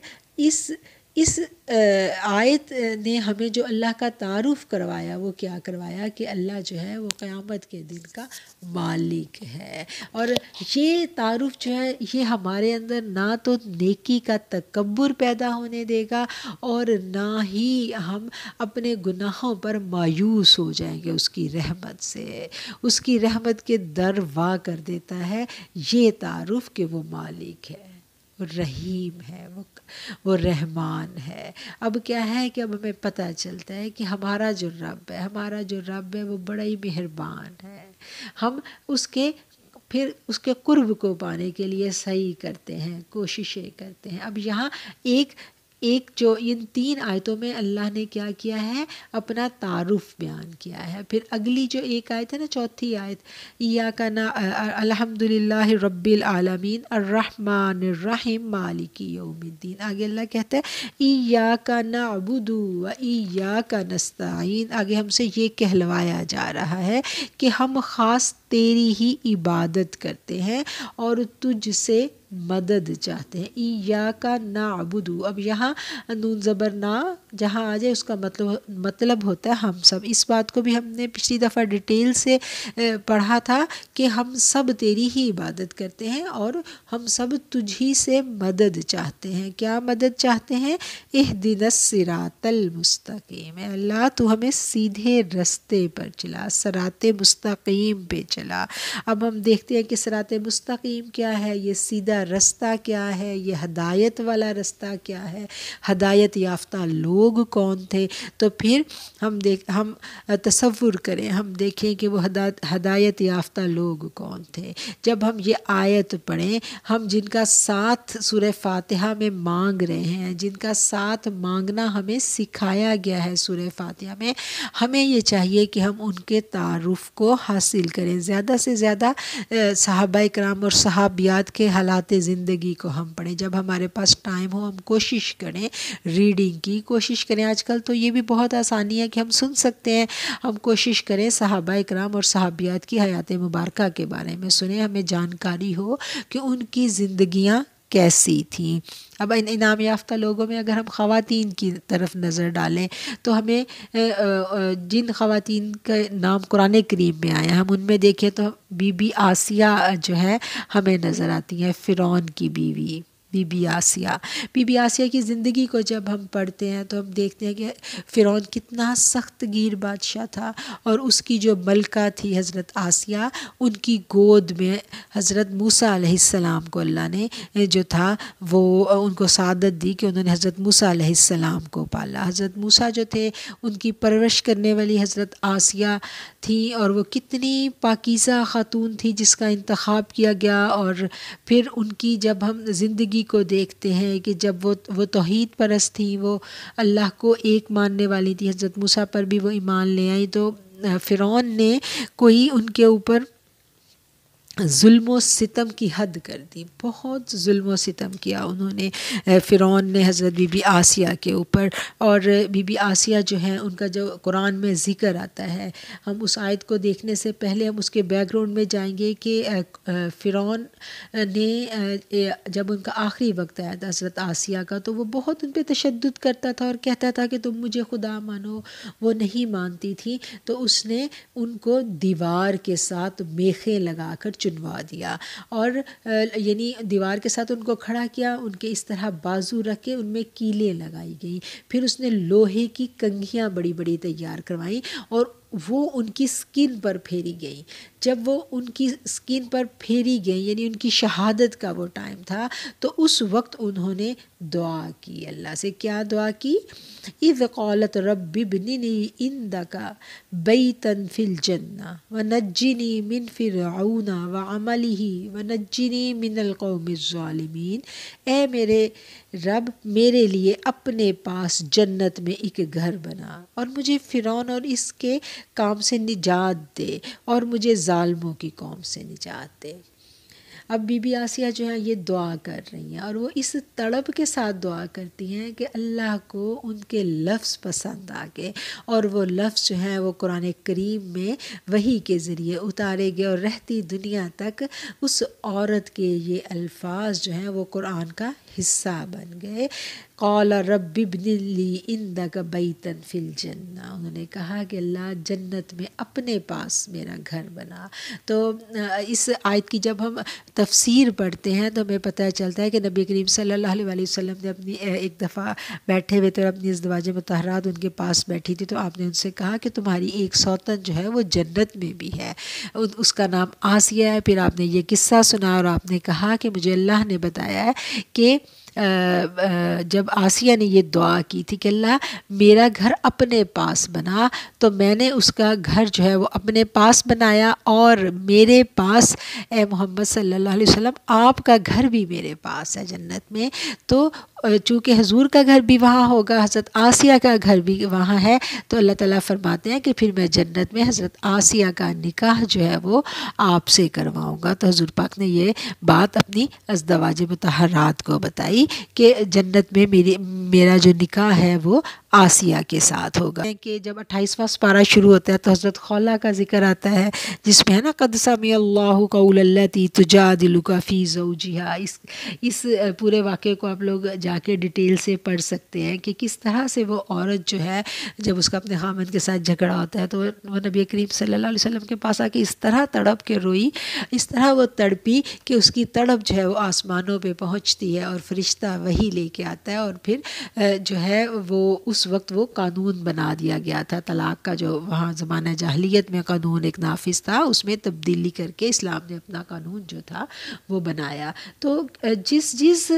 اس آیت نے ہمیں جو اللہ کا تعارف کروایا وہ کیا کروایا کہ اللہ جو ہے وہ قیامت کے دن کا مالک ہے، اور یہ تعارف جو ہے یہ ہمارے اندر نہ تو نیکی کا تکبر پیدا ہونے دے گا اور نہ ہی ہم اپنے گناہوں پر مایوس ہو جائیں گے اس کی رحمت سے۔ اس کی رحمت کے در وا کر دیتا ہے یہ تعارف کہ وہ مالک ہے، وہ رحیم ہے، وہ رحمان ہے۔ اب کیا ہے کہ اب ہمیں پتہ چلتا ہے کہ ہمارا جو رب ہے وہ بڑا ہی مہربان ہے۔ ہم اس کے قرب کو پانے کے لیے سعی کرتے ہیں، کوششیں کرتے ہیں۔ اب یہاں ایک ایک جو ان 3 آیتوں میں اللہ نے کیا کیا ہے، اپنا تعارف بیان کیا ہے۔ پھر اگلی جو ایک آیت ہے نا، چوتھی آیت، ایاک الحمد للہ رب العالمین الرحمن الرحیم مالک یوم الدین، آگے اللہ کہتا ہے ایاک نعبد و ایاک نستعین، آگے ہم سے یہ کہلوایا جا رہا ہے کہ ہم خاص تیری ہی عبادت کرتے ہیں اور تجھ سے مدد چاہتے ہیں۔ ایاک نعبد، اب یہاں نون زبر نا جہاں آ جائے اس کا مطلب ہوتا ہے ہم سب۔ اس بات کو بھی ہم نے پچھلی دفعہ ڈیٹیل سے پڑھا تھا کہ ہم سب تیری ہی عبادت کرتے ہیں اور ہم سب تجھ ہی سے مدد چاہتے ہیں۔ کیا مدد چاہتے ہیں؟ اہدنا الصراط المستقیم، اے اللہ تو ہمیں سیدھے رستے پر چلا، صراط مستقیم پہ چلا۔ اب ہم دیکھتے ہیں کہ صراط مستقیم کیا ہے، یہ سیدھا رستہ کیا ہے، یہ ہدایت والا رستہ کیا ہے، ہدایت یافتہ لوگ کون تھے۔ تو پھر ہم تصور کریں، ہم دیکھیں کہ وہ ہدایت یافتہ لوگ کون تھے۔ جب ہم یہ آیت پڑھیں، ہم جن کا ساتھ سورہ فاتحہ میں مانگ رہے ہیں، جن کا ساتھ مانگنا ہمیں سکھایا گیا ہے سورہ فاتحہ میں، ہمیں یہ چاہیے کہ ہم ان کے تعارف کو حاصل کریں، زیادہ سے زیادہ صحابہ کرام اور صحابیات کے حالات زندگی کو ہم پڑھیں۔ جب ہمارے پاس ٹائم ہو ہم کوشش کریں ریڈنگ کی، کوشش کریں، آج کل تو یہ بھی بہت آسانی ہے کہ ہم سن سکتے ہیں، ہم کوشش کریں صحابہ کرام اور صحابیات کی حیات مبارکہ کے بارے میں سنیں، ہمیں جانکاری ہو کہ ان کی زندگیاں کیسی تھیں۔ اب ان انعام یافتہ لوگوں میں اگر ہم خواتین کی طرف نظر ڈالیں تو ہمیں جن خواتین کا نام قرآن کریم میں آیا، ہم ان میں دیکھیں تو بی بی آسیہ جو ہے ہمیں نظر آتی ہیں، فرعون کی بیوی بی بی آسیہ۔ بی بی آسیہ کی زندگی کو جب ہم پڑھتے ہیں تو ہم دیکھتے ہیں کہ فرعون کتنا سخت گیر بادشاہ تھا، اور اس کی جو ملکہ تھی حضرت آسیہ، ان کی گود میں حضرت موسیٰ علیہ السلام کو اللہ نے جو تھا وہ ان کو سعادت دی کہ انہوں نے حضرت موسیٰ علیہ السلام کو پالا۔ حضرت موسیٰ جو تھے ان کی پرورش کرنے والی حضرت آسیہ تھیں، اور وہ کتنی پاکیزہ خاتون تھی جس کا انتخاب کیا گیا۔ اور پھر ان کی جب ہم زندگی کو دیکھتے ہیں کہ جب وہ توحید پرست تھیں، وہ اللہ کو ایک ماننے والی تھی، حضرت موسیٰ پر بھی وہ ایمان لے آئی، تو فرعون نے کوئی ان کے اوپر ظلم و ستم کی حد کر دی، بہت ظلم و ستم کیا انہوں نے، فرعون نے حضرت بی بی آسیہ کے اوپر۔ اور بی بی آسیہ جو ہیں ان کا جو قرآن میں ذکر آتا ہے، ہم اس آیت کو دیکھنے سے پہلے ہم اس کے بیک گراؤنڈ میں جائیں گے کہ فرعون نے جب ان کا آخری وقت آیا تھا حضرت آسیہ کا، تو وہ بہت ان پہ تشدد کرتا تھا اور کہتا تھا کہ تم مجھے خدا مانو، وہ نہیں مانتی تھی، تو اس نے ان کو دیوار کے ساتھ میخیں لگا کر چنوا دیا، اور یعنی دیوار کے ساتھ ان کو کھڑا کیا، ان کے اس طرح بازو رکھ کے ان میں کیلیں لگائی گئیں، پھر اس نے لوہے کی کنگھیاں بڑی بڑی تیار کروائیں اور وہ ان کی سکن پر پھیری گئیں۔ جب وہ ان کی سکن پر پھیری گئیں، یعنی ان کی شہادت کا وہ ٹائم تھا، تو اس وقت انہوں نے دعا کی اللہ سے۔ کیا دعا کی؟ اذ قالت رب ابن لی عندک بیتا فی الجنہ ونجنی من فرعون وعملہ ونجنی من القوم الظالمین، اے میرے رب میرے لیے اپنے پاس جنت میں ایک گھر بنا اور مجھے فرعون اور اس کے کام سے نجات دے اور مجھے ظالموں کی قوم سے نجات دے۔ اب بی بی آسیہ جو ہیں یہ دعا کر رہی ہیں، اور وہ اس تڑپ کے ساتھ دعا کرتی ہیں کہ اللہ کو ان کے لفظ پسند آ گئے، اور وہ لفظ جو ہیں وہ قرآن کریم میں وحی کے ذریعے اتارے گئے، اور رہتی دنیا تک اس عورت کے یہ الفاظ جو ہیں وہ قرآن کا حصہ بن گئے۔ قال رب ابن لی عندک بیتا فی الجنہ، انہوں نے کہا کہ اللہ جنت میں اپنے پاس میرا گھر بنا۔ تو اس آیت کی جب ہم تفسیر پڑھتے ہیں تو ہمیں پتہ چلتا ہے کہ نبی کریم صلی اللہ علیہ وسلم نے اپنی ایک دفعہ بیٹھے ہوئے تھے اور اپنی ازدواج مطہرات ان کے پاس بیٹھی تھی، تو آپ نے ان سے کہا کہ تمہاری ایک سوتن جو ہے وہ جنت میں بھی ہے، اس کا نام آسیہ ہے۔ پھر آپ نے یہ قصہ سنا اور آپ نے کہا کہ مجھے اللہ نے بتایا ہے کہ جب آسیہ نے یہ دعا کی تھی کہ اللہ میرا گھر اپنے پاس بنا، تو میں نے اس کا گھر جو ہے وہ اپنے پاس بنایا، اور میرے پاس اے محمد صلی اللہ علیہ وسلم آپ کا گھر بھی میرے پاس ہے جنت میں۔ تو چونکہ حضور کا گھر بھی وہاں ہوگا، حضرت آسیہ کا گھر بھی وہاں ہے، تو اللہ تعالیٰ فرماتے ہیں کہ پھر میں جنت میں حضرت آسیہ کا نکاح جو ہے وہ آپ سے کرواؤں گا۔ تو حضور پاک نے یہ بات اپنی ازدواج مطہرات کو بتائی کہ جنت میں میرا جو نکاح ہے وہ آسیہ کے ساتھ ہوگا۔ کہ جب 28واں پارہ شروع ہوتا ہے تو حضرت خولہ کا ذکر آتا ہے، جس میں ہے نا قد سمع اللہ قول التی تجادلک فی زوجہا۔ اس پورے واقعے کو آپ لوگ جا کے ڈیٹیل سے پڑھ سکتے ہیں کہ کس طرح سے وہ عورت جو ہے جب اس کا اپنے خامند کے ساتھ جھگڑا ہوتا ہے تو وہ نبی کریم صلی اللہ علیہ وسلم کے پاس آ کے اس طرح تڑپ کے روئی، اس طرح وہ تڑپی کہ اس کی تڑپ جو ہے وہ آسمانوں پہ پہنچتی ہے اور فرشتہ وہی لے کے آتا ہے، اور پھر جو ہے وہ اس وقت وہ قانون بنا دیا گیا تھا طلاق کا، جو وہاں زمانہ جاہلیت میں قانون ایک نافذ تھا، اس میں تبدیلی کر کے اسلام نے اپنا قانون جو تھا وہ بنایا۔ تو جس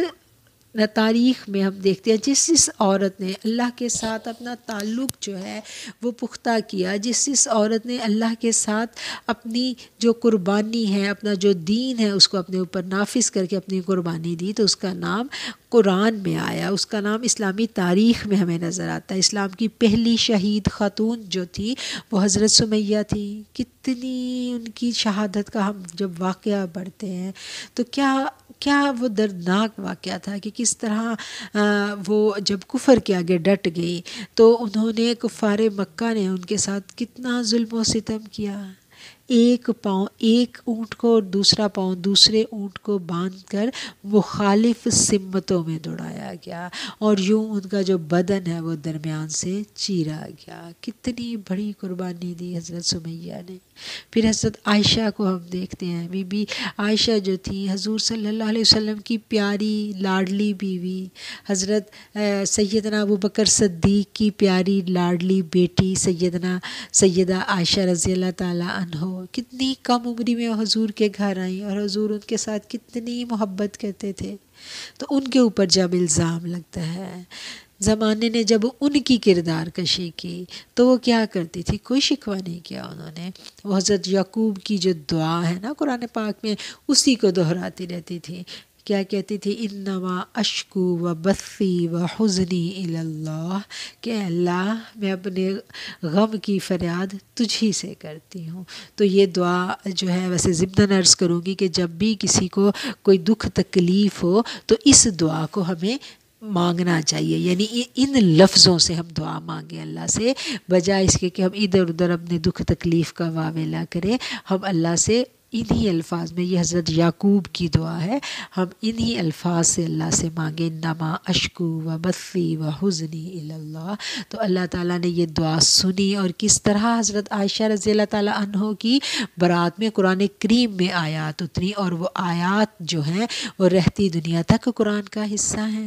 تاریخ میں ہم دیکھتے ہیں جس عورت نے اللہ کے ساتھ اپنا تعلق جو ہے وہ پختہ کیا، جس عورت نے اللہ کے ساتھ اپنی جو قربانی ہے، اپنا جو دین ہے اس کو اپنے اوپر نافذ کر کے اپنی قربانی دی، تو اس کا نام قرآن میں آیا، اس کا نام اسلامی تاریخ میں ہمیں نظر آتا ہے۔ اسلام کی پہلی شہید خاتون جو تھی وہ حضرت سمیہ تھی۔ کتنی ان کی شہادت کا ہم جب واقعہ پڑھتے ہیں تو کیا وہ دردناک واقعہ تھا کہ کس طرح وہ جب کفر کے آگے ڈٹ گئی تو انہوں نے کفار مکہ نے ان کے ساتھ کتنا ظلم و ستم کیا۔ ایک پاؤں ایک اونٹ کو اور دوسرا پاؤں دوسرے اونٹ کو باندھ کر مخالف سمتوں میں دوڑایا گیا، اور یوں ان کا جو بدن ہے وہ درمیان سے چیرا گیا۔ کتنی بڑی قربانی دی حضرت سمیہ نے۔ پھر حضرت عائشہ کو ہم دیکھتے ہیں، بی بی عائشہ جو تھی حضور صلی اللہ علیہ وسلم کی پیاری لاڈلی بیوی، حضرت سیدنا ابوبکر صدیق کی پیاری لاڈلی بیٹی سیدہ عائشہ رضی اللہ تعالی عنہ، کتنی کم عمری میں حضور کے گھر آئیں اور حضور ان کے ساتھ کتنی محبت کرتے تھے۔ تو ان کے اوپر جب الزام لگتا ہے، زمانے نے جب ان کی کردار کشی کی تو وہ کیا کرتی تھی؟ کوئی شکوہ نہیں کیا انہوں نے۔ وہ حضرت یعقوب کی جو دعا ہے نا قرآن پاک میں، اسی کو دہراتی رہتی تھی۔ کیا کہتی تھی؟ انما اشکو و بثی و حزنی الی اللہ، کہ اللہ میں اپنے غم کی فریاد تجھ ہی سے کرتی ہوں۔ تو یہ دعا جو ہے ویسے ضمناً عرض کروں گی کہ جب بھی کسی کو کوئی دکھ تکلیف ہو تو اس دعا کو ہمیں مانگنا چاہیے، یعنی ان لفظوں سے ہم دعا مانگیں اللہ سے، بجائے اس کے کہ ہم ادھر ادھر اپنے دکھ تکلیف کا واویلا کریں۔ ہم اللہ سے انہی الفاظ میں، یہ حضرت یعقوب کی دعا ہے، ہم انہی الفاظ سے اللہ سے مانگیں، انما اشکو و بثی و حزنی الی اللہ۔ تو اللہ تعالیٰ نے یہ دعا سنی، اور کس طرح حضرت عائشہ رضی اللہ تعالیٰ عنہ کی برات میں قرآن کریم میں آیات اتری، اور وہ آیات جو ہیں وہ رہتی دنیا تک قرآن کا حصہ ہیں۔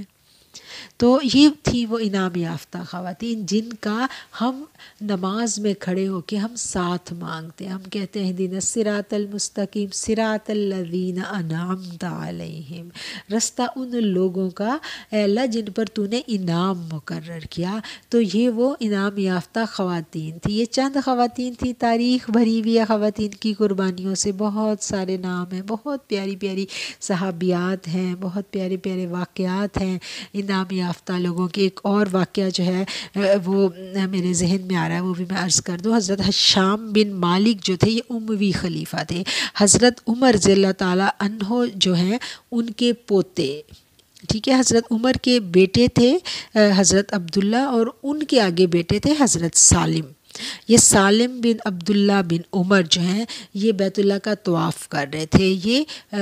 تو یہ تھی وہ انعام یافتہ خواتین جن کا ہم نماز میں کھڑے ہو کے ہم ساتھ مانگتے ہیں۔ ہم کہتے ہیں اہدنا الصراط المستقیم صراط الذین انعمت علیہم، رستہ ان لوگوں کا اے اللہ جن پر تو نے انعام مقرر کیا۔ تو یہ وہ انعام یافتہ خواتین تھی۔ یہ چند خواتین تھی، تاریخ بھری ہوئی ہے خواتین کی قربانیوں سے، بہت سارے نام ہیں، بہت پیاری پیاری صحابیات ہیں، بہت پیارے پیارے واقعات ہیں انعام یافتہ لوگوں کے۔ ایک اور واقعہ جو ہے وہ میرے ذہن میں آ رہا ہے، وہ بھی میں عرض کر دوں۔ حضرت حشام بن مالک جو تھے یہ اموی خلیفہ تھے۔ حضرت عمر رضی اللہ تعالیٰ عنہ جو ہیں ان کے پوتے، ٹھیک ہے، حضرت عمر کے بیٹے تھے حضرت عبداللہ، اور ان کے آگے بیٹے تھے حضرت سالم۔ یہ سالم بن عبداللہ بن عمر جو ہیں یہ بیت اللہ کا طواف کر رہے تھے۔ یہ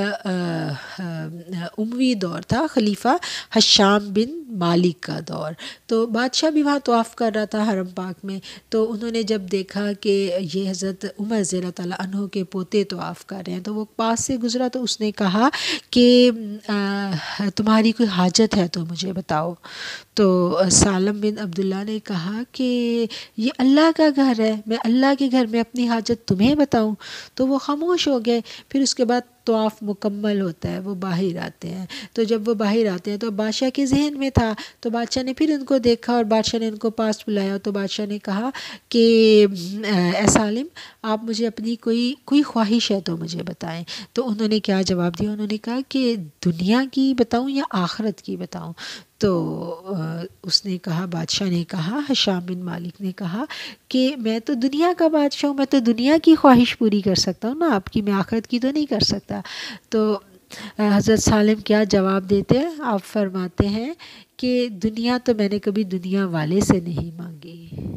اموی دور تھا، خلیفہ حشام بن مالک کا دور۔ تو بادشاہ بھی وہاں طواف کر رہا تھا حرم پاک میں، تو انہوں نے جب دیکھا کہ یہ حضرت عمر رضی اللہ تعالیٰ عنہ کے پوتے طواف کر رہے ہیں تو وہ پاس سے گزرا، تو اس نے کہا کہ تمہاری کوئی حاجت ہے تو مجھے بتاؤ۔ تو سالم بن عبداللہ نے کہا کہ یہ اللہ کا گھر ہے، میں اللہ کے گھر میں اپنی حاجت تمہیں بتاؤں؟ تو وہ خاموش ہو گئے۔ پھر اس کے بعد طواف مکمل ہوتا ہے، وہ باہر آتے ہیں۔ تو جب وہ باہر آتے ہیں تو بادشاہ کے ذہن میں تھا، تو بادشاہ نے پھر ان کو دیکھا اور بادشاہ نے ان کو پاس بلایا۔ تو بادشاہ نے کہا کہ اے سالم، آپ مجھے اپنی کوئی خواہش ہے تو مجھے بتائیں۔ تو انہوں نے کیا جواب دیا؟ انہوں نے کہا کہ دنیا کی بتاؤں یا آخرت کی بتاؤں؟ تو اس نے کہا، بادشاہ نے کہا، ہشام بن مالک نے کہا کہ میں تو دنیا کا بادشاہ ہوں، میں تو دنیا کی خواہش پوری کر سکتا ہوں نا، آپ کی میں آخرت کی تو نہیں کر سکتا۔ تو حضرت سالم کیا جواب دیتے ہیں؟ آپ فرماتے ہیں کہ دنیا تو میں نے کبھی دنیا والے سے نہیں مانگی۔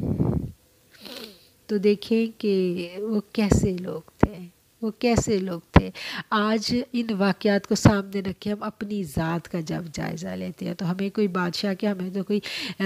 تو دیکھیں کہ وہ کیسے لوگ تھے، وہ کیسے لوگ تھے۔ آج ان واقعات کو سامنے رکھے ہم اپنی ذات کا جب جائزہ لیتے ہیں تو ہمیں کوئی بادشاہ کیا، ہمیں تو کوئی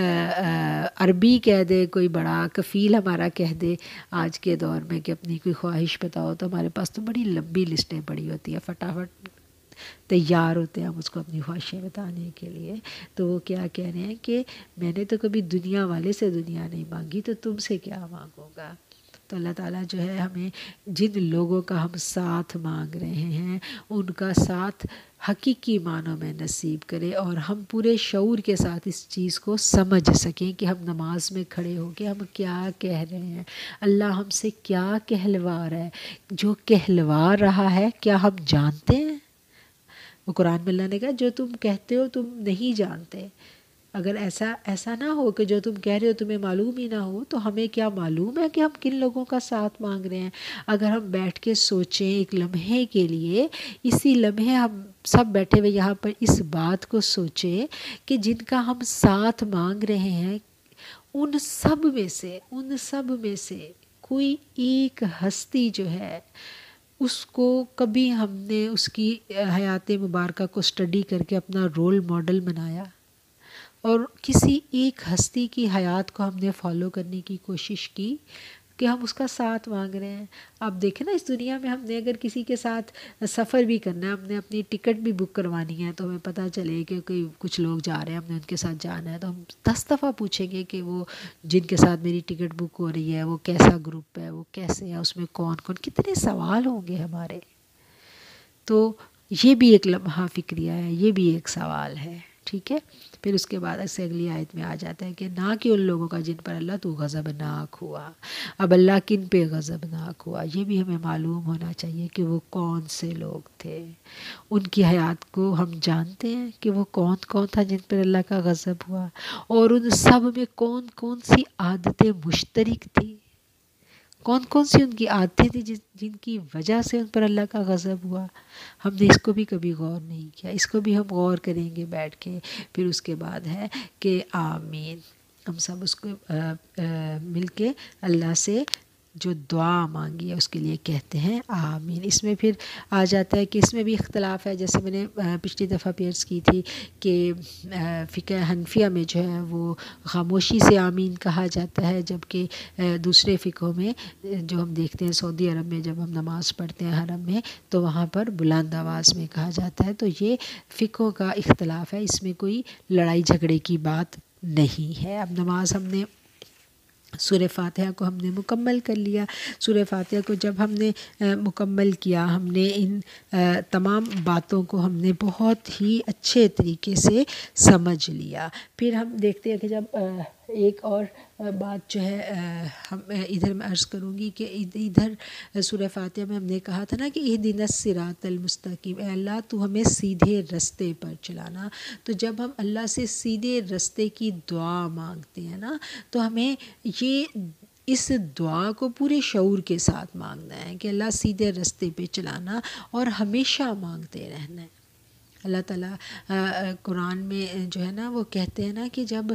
عربی کہہ دے، کوئی بڑا کفیل ہمارا کہہ دے آج کے دور میں کہ اپنی کوئی خواہش بتاؤ، تو ہمارے پاس تو بڑی لمبی لسٹیں پڑی ہوتی ہیں، فٹافٹ تیار ہوتے ہیں ہم اس کو اپنی خواہشیں بتانے کے لیے۔ تو وہ کیا کہہ رہے ہیں کہ میں نے تو کبھی دنیا والے سے دنیا نہیں مانگی، تو تم سے کیا مانگوں گا۔ تو اللہ تعالیٰ جو ہے ہمیں جن لوگوں کا ہم ساتھ مانگ رہے ہیں ان کا ساتھ حقیقی معنوں میں نصیب کرے، اور ہم پورے شعور کے ساتھ اس چیز کو سمجھ سکیں کہ ہم نماز میں کھڑے ہو کے ہم کیا کہہ رہے ہیں، اللہ ہم سے کیا کہلوا رہا ہے، جو کہلوا رہا ہے کیا ہم جانتے ہیں؟ وہ قرآن میں اللہ نے کہا جو تم کہتے ہو تم نہیں جانتے۔ اگر ایسا نہ ہو کہ جو تم کہہ رہے ہو تمہیں معلوم ہی نہ ہو، تو ہمیں کیا معلوم ہے کہ ہم کن لوگوں کا ساتھ مانگ رہے ہیں؟ اگر ہم بیٹھ کے سوچیں ایک لمحے کے لیے، اسی لمحے ہم سب بیٹھے ہوئے یہاں پر اس بات کو سوچیں کہ جن کا ہم ساتھ مانگ رہے ہیں ان سب میں سے کوئی ایک ہستی جو ہے اس کو کبھی ہم نے اس کی حیات مبارکہ کو اسٹڈی کر کے اپنا رول ماڈل بنایا، اور کسی ایک ہستی کی حیات کو ہم نے فالو کرنے کی کوشش کی کہ ہم اس کا ساتھ مانگ رہے ہیں؟ آپ دیکھیں نا، اس دنیا میں ہم نے اگر کسی کے ساتھ سفر بھی کرنا ہے، ہم نے اپنی ٹکٹ بھی بک کروانی ہے، تو ہمیں پتہ چلے کہ کچھ لوگ جا رہے ہیں، ہم نے ان کے ساتھ جانا ہے، تو ہم 10 دفعہ پوچھیں گے کہ وہ جن کے ساتھ میری ٹکٹ بک ہو رہی ہے وہ کیسا گروپ ہے، وہ کیسے ہے، اس میں کون کون، کتنے سوال ہوں گے ہمارے۔ تو یہ بھی ایک لمحہ فکریہ ہے، یہ بھی ایک سوال ہے، ٹھیک ہے۔ پھر اس کے بعد سے اگلی آیت میں آ جاتا ہے کہ نہ کہ ان لوگوں کا جن پر اللہ تو غضبناک ہوا۔ اب اللہ کن پہ غضبناک ہوا یہ بھی ہمیں معلوم ہونا چاہیے کہ وہ کون سے لوگ تھے، ان کی حیات کو ہم جانتے ہیں کہ وہ کون کون تھا جن پر اللہ کا غضب ہوا، اور ان سب میں کون کون سی عادتیں مشترک تھی، کون کون سی ان کی عادتیں تھیں جن کی وجہ سے ان پر اللہ کا غضب ہوا۔ ہم نے اس کو بھی کبھی غور نہیں کیا، اس کو بھی ہم غور کریں گے بیٹھ کے۔ پھر اس کے بعد ہے کہ آمین، ہم سب اس کو مل کے اللہ سے جو دعا مانگی ہے اس کے لیے کہتے ہیں آمین۔ اس میں پھر آ جاتا ہے کہ اس میں بھی اختلاف ہے، جیسے میں نے پچھلی دفعہ پیش کی تھی کہ فقہ حنفیہ میں جو ہے وہ خاموشی سے آمین کہا جاتا ہے، جبکہ دوسرے فقہوں میں جو ہم دیکھتے ہیں سعودی عرب میں جب ہم نماز پڑھتے ہیں حرم میں تو وہاں پر بلند آواز میں کہا جاتا ہے۔ تو یہ فقہوں کا اختلاف ہے، اس میں کوئی لڑائی جھگڑے کی بات نہیں ہے۔ اب نماز ہم نے سورہ فاتحہ کو ہم نے مکمل کر لیا۔ سورہ فاتحہ کو جب ہم نے مکمل کیا، ہم نے ان تمام باتوں کو ہم نے بہت ہی اچھے طریقے سے سمجھ لیا۔ پھر ہم دیکھتے ہیں کہ جب ایک اور بات جو ہے ہم ادھر میں عرض کروں گی کہ ادھر سورہ فاتحہ میں ہم نے کہا تھا نا کہ اہدنا الصراط المستقیم، اے اللہ تو ہمیں سیدھے رستے پر چلانا۔ تو جب ہم اللہ سے سیدھے رستے کی دعا مانگتے ہیں نا تو ہمیں یہ اس دعا کو پورے شعور کے ساتھ مانگنا ہے کہ اللہ سیدھے رستے پہ چلانا، اور ہمیشہ مانگتے رہنا ہے۔ اللہ تعالیٰ قرآن میں جو ہے نا وہ کہتے ہیں نا کہ جب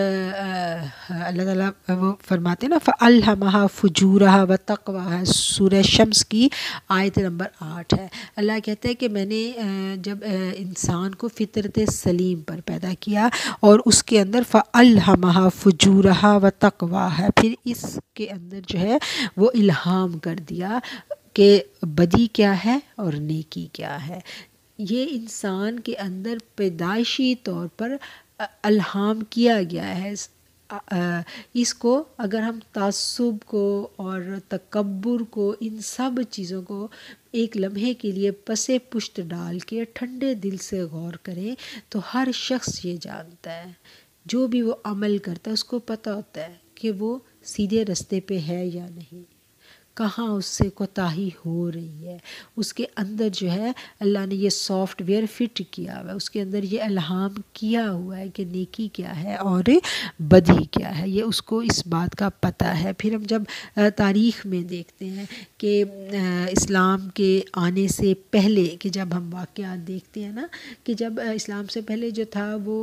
اللہ تعالیٰ وہ فرماتے ہیں نا فَأَلْهَمَهَا فُجُورَهَا وَتَقْوَاهَا، سورہ شمس کی آیت نمبر 8 ہے۔ اللہ کہتے ہیں کہ میں نے جب انسان کو فطرت سلیم پر پیدا کیا اور اس کے اندر فَأَلْهَمَهَا فُجُورَهَا وَتَقْوَاهَا، پھر اس کے اندر جو ہے وہ الہام کر دیا کہ بدی کیا ہے اور نیکی کیا ہے۔ یہ انسان کے اندر پیدائشی طور پر الہام کیا گیا ہے۔ اس کو اگر ہم تعصب کو اور تکبر کو، ان سب چیزوں کو ایک لمحے کے لیے پس پشت ڈال کے ٹھنڈے دل سے غور کریں تو ہر شخص یہ جانتا ہے، جو بھی وہ عمل کرتا ہے اس کو پتہ ہوتا ہے کہ وہ سیدھے رستے پہ ہے یا نہیں۔ کہاں اس سے کوتاہی ہو رہی ہے، اس کے اندر جو ہے اللہ نے یہ سافٹ ویئر فٹ کیا ہوا ہے، اس کے اندر یہ الہام کیا ہوا ہے کہ نیکی کیا ہے اور بدی کیا ہے، یہ اس کو اس بات کا پتہ ہے۔ پھر ہم جب تاریخ میں دیکھتے ہیں کہ اسلام کے آنے سے پہلے کہ جب ہم واقعات دیکھتے ہیں نا کہ جب اسلام سے پہلے جو تھا وہ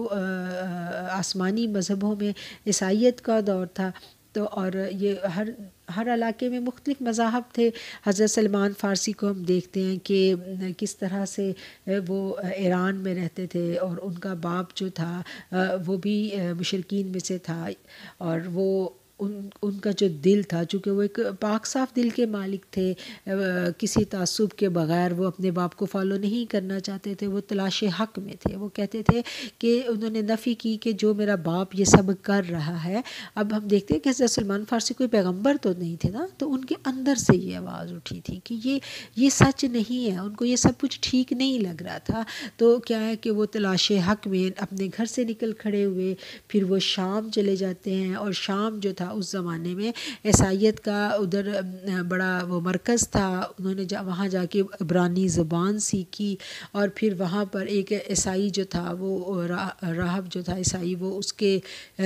آسمانی مذہبوں میں عیسائیت کا دور تھا، تو اور یہ ہر علاقے میں مختلف مذاہب تھے۔ حضرت سلمان فارسی کو ہم دیکھتے ہیں کہ کس طرح سے وہ ایران میں رہتے تھے، اور ان کا باپ جو تھا وہ بھی مشرکین میں سے تھا، اور وہ ان کا جو دل تھا، چونکہ وہ ایک پاک صاف دل کے مالک تھے، کسی تعصب کے بغیر وہ اپنے باپ کو فالو نہیں کرنا چاہتے تھے، وہ تلاش حق میں تھے۔ وہ کہتے تھے کہ انہوں نے نفی کی کہ جو میرا باپ یہ سب کر رہا ہے۔ اب ہم دیکھتے ہیں کہ حضرت سلمان فارسی کوئی پیغمبر تو نہیں تھے نا، تو ان کے اندر سے یہ آواز اٹھی تھی کہ یہ سچ نہیں ہے، ان کو یہ سب کچھ ٹھیک نہیں لگ رہا تھا۔ تو کیا ہے کہ وہ تلاش حق میں اپنے گھر سے نکل کھڑے ہوئے، پھر وہ شام چلے جاتے ہیں، اور شام جو تھا اس زمانے میں عیسائیت کا ادھر بڑا وہ مرکز تھا، انہوں نے وہاں جا کے عبرانی زبان سیکھی، اور پھر وہاں پر ایک عیسائی جو تھا وہ راہب جو تھا عیسائی، وہ اس کے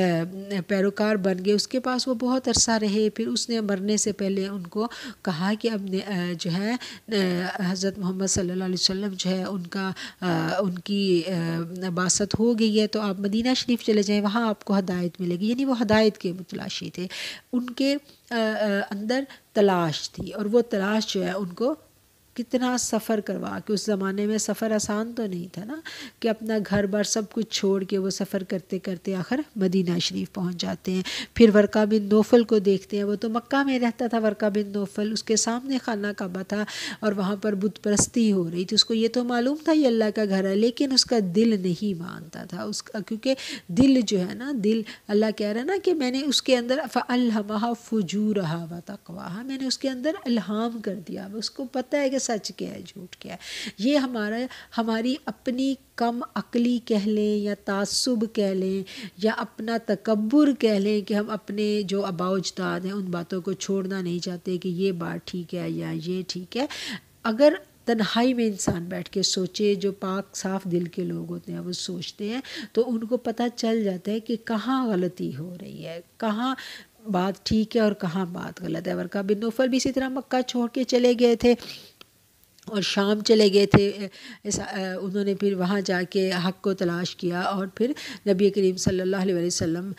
پیروکار بن گئے، اس کے پاس وہ بہت عرصہ رہے۔ پھر اس نے مرنے سے پہلے ان کو کہا کہ اب جو ہے حضرت محمد صلی اللہ علیہ وسلم جو ہے ان کی بعثت ہو گئی ہے، تو آپ مدینہ شریف چلے جائیں، وہاں آپ کو ہدایت ملے گی۔ یعنی وہ ہدایت کے متلاشی تھے، ان کے اندر تلاش تھی، اور وہ تلاش جو ہے ان کو کتنا سفر کروا کے، اس زمانے میں سفر آسان تو نہیں تھا نا، کہ اپنا گھر بار سب کچھ چھوڑ کے وہ سفر کرتے کرتے آخر مدینہ شریف پہنچ جاتے ہیں۔ پھر ورقہ بن نوفل کو دیکھتے ہیں، وہ تو مکہ میں رہتا تھا ورقہ بن نوفل، اس کے سامنے خانہ کعبہ تھا اور وہاں پر بت پرستی ہو رہی تھی، اس کو یہ تو معلوم تھا یہ اللہ کا گھر ہے، لیکن اس کا دل نہیں مانتا تھا، اس کا کیونکہ دل جو ہے نا، دل اللہ کہہ رہا ہے نا کہ میں نے اس کے اندر فَأَلْهَمَهَا فُجُورَهَا وَتَقْوَاهَا، میں نے اس کے اندر الہام کر دیا، اس کو پتہ ہے کہ سچ کیا ہے جھوٹ کیا ہے۔ یہ ہماری اپنی کم عقلی کہہ لیں یا تعصب کہہ لیں یا اپنا تکبر کہہ لیں کہ ہم اپنے جو آباء و اجداد ہیں ان باتوں کو چھوڑنا نہیں چاہتے کہ یہ بات ٹھیک ہے یا یہ ٹھیک ہے۔ اگر تنہائی میں انسان بیٹھ کے سوچے، جو پاک صاف دل کے لوگ ہوتے ہیں وہ سوچتے ہیں، تو ان کو پتہ چل جاتا ہے کہ کہاں غلطی ہو رہی ہے، کہاں بات ٹھیک ہے اور کہاں بات غلط ہے۔ ورقہ بن نوفل بھی اسی طرح مکہ چھوڑ کے چلے گئے تھے اور شام چلے گئے تھے، انہوں نے پھر وہاں جا کے حق کو تلاش کیا، اور پھر نبی کریم صلی اللہ علیہ وسلم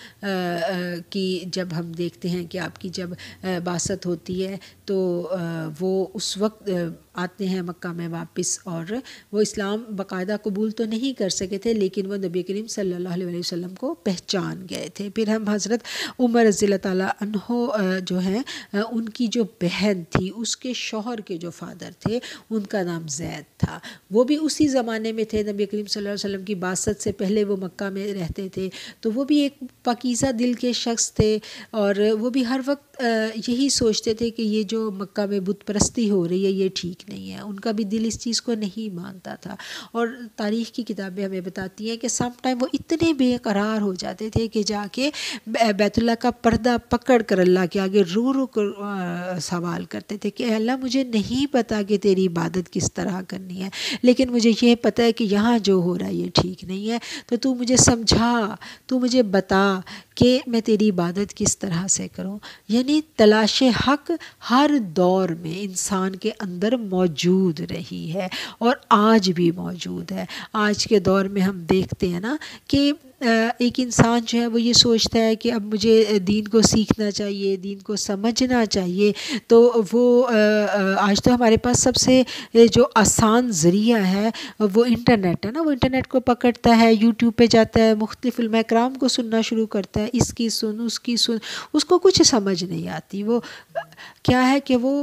کی جب ہم دیکھتے ہیں کہ آپ کی جب بعثت ہوتی ہے تو وہ اس وقت آتے ہیں مکہ میں واپس، اور وہ اسلام باقاعدہ قبول تو نہیں کر سکے تھے، لیکن وہ نبی کریم صلی اللہ علیہ وسلم کو پہچان گئے تھے۔ پھر ہم حضرت عمر رضی اللہ تعالیٰ عنہ جو ہیں، ان کی جو بہن تھی، اس کے شوہر کے جو فادر تھے ان کا نام زید تھا، وہ بھی اسی زمانے میں تھے، نبی کریم صلی اللہ علیہ وسلم کی بعثت سے پہلے وہ مکہ میں رہتے تھے، تو وہ بھی ایک پاکیزہ دل کے شخص تھے، اور وہ بھی ہر وقت یہی سوچتے تھے کہ یہ جو مکہ میں بت پرستی ہو رہی ہے یہ ٹھیک نہیں ہے، ان کا بھی دل اس چیز کو نہیں مانتا تھا۔ اور تاریخ کی کتابیں ہمیں بتاتی ہیں کہ سم ٹائم وہ اتنے بے قرار ہو جاتے تھے کہ جا کے بیت اللہ کا پردہ پکڑ کر اللہ کے آگے رو رو کر سوال کرتے تھے کہ اے اللہ مجھے نہیں پتا کہ تیری عبادت کس طرح کرنی ہے، لیکن مجھے یہ پتہ ہے کہ یہاں جو ہو رہا ہے یہ ٹھیک نہیں ہے، تو مجھے سمجھا، تو مجھے بتا کہ میں تیری عبادت کس طرح سے کروں۔ یعنی تلاش حق ہر دور میں انسان کے اندر موجود رہی ہے اور آج بھی موجود ہے۔ آج کے دور میں ہم دیکھتے ہیں نا کہ ایک انسان جو ہے وہ یہ سوچتا ہے کہ اب مجھے دین کو سیکھنا چاہیے، دین کو سمجھنا چاہیے، تو وہ آج تو ہمارے پاس سب سے جو آسان ذریعہ ہے وہ انٹرنیٹ ہے نا، وہ انٹرنیٹ کو پکڑتا ہے، یوٹیوب پہ جاتا ہے، مختلف علماء کرام کو سننا شروع کرتا ہے، اس کی سن اس کی سن، اس کو کچھ سمجھ نہیں آتی۔ وہ کیا ہے کہ وہ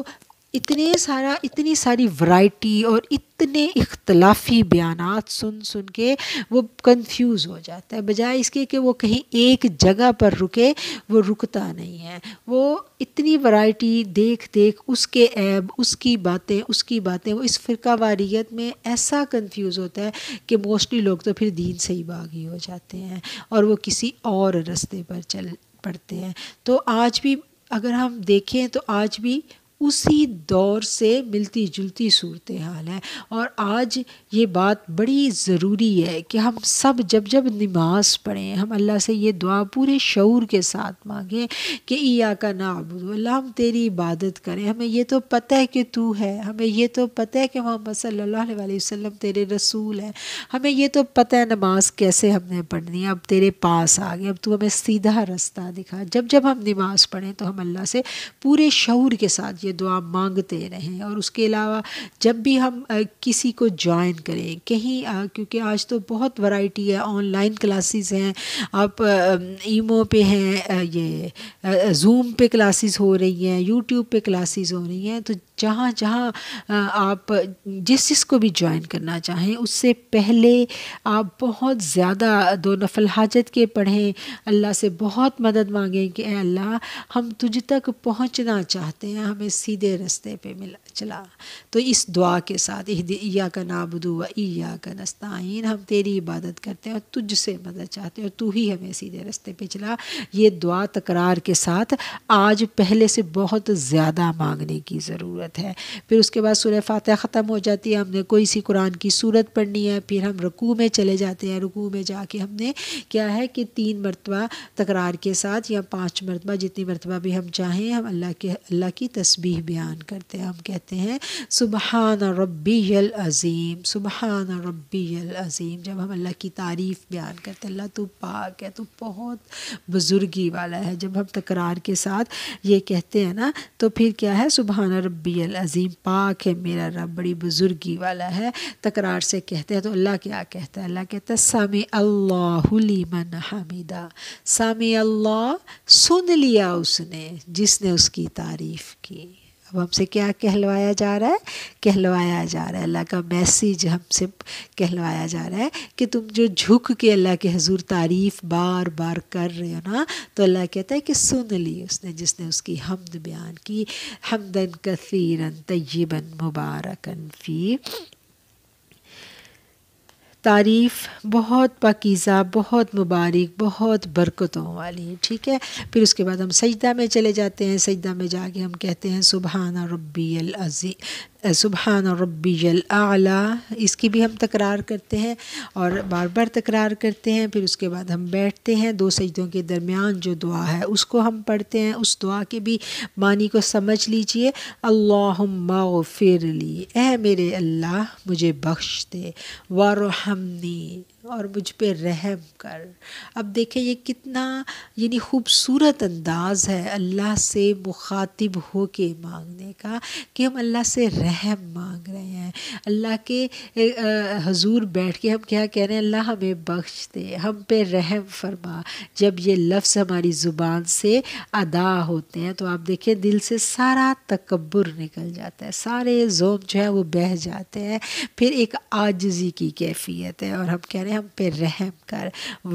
اتنی ساری ورائٹی اور اتنے اختلافی بیانات سن کے وہ کنفیوز ہو جاتا ہے، بجائے اس کے کہ وہ کہیں ایک جگہ پر رکے، وہ رکتا نہیں ہے، وہ اتنی ورائٹی دیکھ اس کے عیب، اس کی باتیں وہ اس فرقہ واریت میں ایسا کنفیوز ہوتا ہے کہ موسٹلی لوگ تو پھر دین سے ہی باغی ہو جاتے ہیں اور وہ کسی اور رستے پر چل پڑتے ہیں۔ تو آج بھی اگر ہم دیکھیں تو آج بھی اسی دور سے ملتی جلتی صورتحال ہے۔ اور آج یہ بات بڑی ضروری ہے کہ ہم سب جب نماز پڑھیں ہم اللہ سے یہ دعا پورے شعور کے ساتھ مانگیں کہ ایاک نعبد، اللہ ہم تیری عبادت کریں، ہمیں یہ تو پتہ ہے کہ تو ہے، ہمیں یہ تو پتہ ہے کہ محمد صلی اللہ علیہ وسلم تیرے رسول ہیں، ہمیں یہ تو پتہ ہے نماز کیسے ہم نے پڑھنی ہے، اب تیرے پاس آ گئے، اب تو ہمیں سیدھا رستہ دکھا۔ جب ہم نماز پڑھیں تو ہم اللہ سے پورے شعور کے ساتھ یہ دعا مانگتے رہیں۔ اور اس کے علاوہ جب بھی ہم کسی کو جوائن کریں کہیں، کیونکہ آج تو بہت ورائٹی ہے، آن لائن کلاسز ہیں، آپ ایمو پہ ہیں، یہ زوم پہ کلاسز ہو رہی ہیں، یوٹیوب پہ کلاسز ہو رہی ہیں، تو جہاں آپ جس کو بھی جوائن کرنا چاہیں اس سے پہلے آپ بہت زیادہ 2 نفل حاجت کے پڑھیں، اللہ سے بہت مدد مانگیں کہ اے اللہ ہم تجھ تک پہنچنا چاہتے ہیں، ہمیں سیدھے رستے پہ چلا۔ تو اس دعا کے ساتھ ایاک نعبد و ایاک نستعین، ہم تیری عبادت کرتے ہیں اور تجھ سے مدد چاہتے ہیں اور تو ہی ہمیں سیدھے رستے پہ چلا، یہ دعا تکرار کے ساتھ آج پہلے سے بہت زیادہ مانگنے کی ضرورت ہے۔ پھر اس کے بعد سورہ فاتحہ ختم ہو جاتی ہے، ہم نے کوئی سی قرآن کی سورت پڑھنی ہے، پھر ہم رکوع میں چلے جاتے ہیں، رکوع میں جا کے ہم نے کیا ہے کہ 3 مرتبہ تکرار کے ساتھ یا 5 مرتبہ جتنی مرتبہ بھی ہم چاہیں ہم اللہ کی تسبیح بیان کرتے ہیں، ہم کہتے ہیں سبحان ربی العظیم، سبحان ربی العظیم، جب ہم اللہ کی تعریف بیان کرتے ہیں، اللہ تو پاک ہے، تو بہت بزرگی والا ہے، جب ہم تکرار کے ساتھ یہ کہتے ہیں نا تو پھر کیا ہے سبحان ربی العظیم، پاک ہے میرا رب، بڑی بزرگی والا ہے، تکرار سے کہتے ہیں تو اللہ کیا کہتا ہے؟ اللہ کہتا ہے سمع اللہ لمن حمدہ، سمع اللہ سن لیا اس نے جس نے اس کی تعریف کی۔ اب ہم سے کیا کہلوایا جا رہا ہے؟ کہلوایا جا رہا ہے، اللہ کا میسیج ہم سے کہلوایا جا رہا ہے کہ تم جو جھک کے اللہ کے حضور تعریف بار بار کر رہے ہو نا، تو اللہ کہتا ہے کہ سن لی اس نے جس نے اس کی حمد بیان کی، حمدن کثیرا طیبا مبارکن فی، تعریف بہت پاکیزہ، بہت مبارک، بہت برکتوں والی، ٹھیک ہے۔ پھر اس کے بعد ہم سجدہ میں چلے جاتے ہیں، سجدہ میں جا کے ہم کہتے ہیں سبحان ربی العظیم، سبحان ربی الاعلی، اس کی بھی ہم تکرار کرتے ہیں اور بار بار تکرار کرتے ہیں۔ پھر اس کے بعد ہم بیٹھتے ہیں، 2 سجدوں کے درمیان جو دعا ہے اس کو ہم پڑھتے ہیں، اس دعا کے بھی معنی کو سمجھ لیجئے، اللہم اغفر لی، اے میرے اللہ مجھے بخش دے، وارحمنی، اور مجھ پہ رحم کر۔ اب دیکھیں یہ کتنا یعنی خوبصورت انداز ہے اللہ سے مخاطب ہو کے مانگنے کا کہ ہم اللہ سے رحم مانگ رہے ہیں، اللہ کے حضور بیٹھ کے ہم کیا کہہ رہے ہیں؟ اللہ ہمیں بخش دے، ہم پہ رحم فرما۔ جب یہ لفظ ہماری زبان سے ادا ہوتے ہیں تو آپ دیکھیں دل سے سارا تکبر نکل جاتا ہے، سارے ذوق جو ہے وہ بہہ جاتے ہیں، پھر ایک عاجزی کی کیفیت ہے، اور ہم کہہ رہے ہیں ہم پہ رحم کر،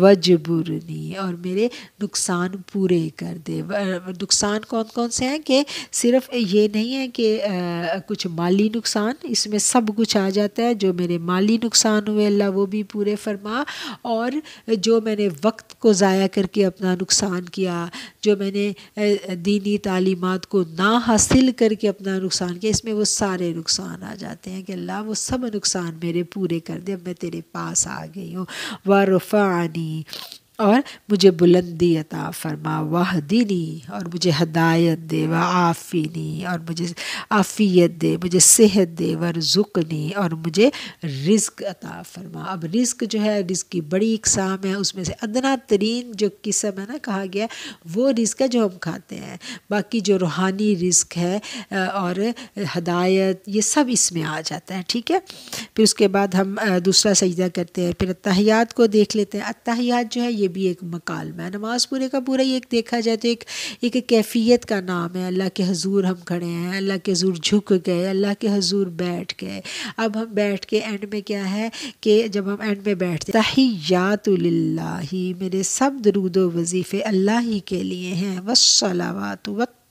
وجبرنی، اور میرے نقصان پورے کر دے۔ نقصان کون کون سے ہیں کہ صرف یہ نہیں ہے کہ کچھ مالی نقصان، اس میں سب کچھ آ جاتا ہے، جو میرے مالی نقصان ہوئے اللہ وہ بھی پورے فرما، اور جو میں نے وقت کو ضائع کر کے اپنا نقصان کیا، جو میں نے دینی تعلیمات کو نہ حاصل کر کے اپنا نقصان کیا، اس میں وہ سارے نقصان آ جاتے ہیں کہ اللہ وہ سب نقصان میرے پورے کر دے، اب میں تیرے پاس آ گئی ہوں۔ وارفعنی، اور مجھے بلندی عطا فرما، واہدنی، اور مجھے ہدایت دے، وعافنی، اور مجھے عافیت دے، مجھے صحت دے، ورزقنی، اور مجھے رزق عطا فرما۔ اب رزق جو ہے رزق کی بڑی اقسام ہے، اس میں سے ادنا ترین جو قسم ہے نا کہا گیا وہ رزق ہے جو ہم کھاتے ہیں، باقی جو روحانی رزق ہے اور ہدایت یہ سب اس میں آ جاتا ہے، ٹھیک ہے۔ پھر اس کے بعد ہم دوسرا سجدہ کرتے ہیں، پھر اتحیات کو دیکھ لیتے ہیں۔ اتحیات جو ہے یہ بھی ایک مکالمہ ہے، نماز پورے کا پورا یہ دیکھا جائے تو ایک کیفیت کا نام ہے۔ اللہ کے حضور ہم کھڑے ہیں، اللہ کے حضور جھک گئے، اللہ کے حضور بیٹھ گئے۔ اب ہم بیٹھ کے اینڈ میں کیا ہے کہ جب ہم اینڈ میں بیٹھتے ہیں تحیات للہ، میرے سب درود و وظیفے اللہ ہی کے لیے ہیں، والصلوات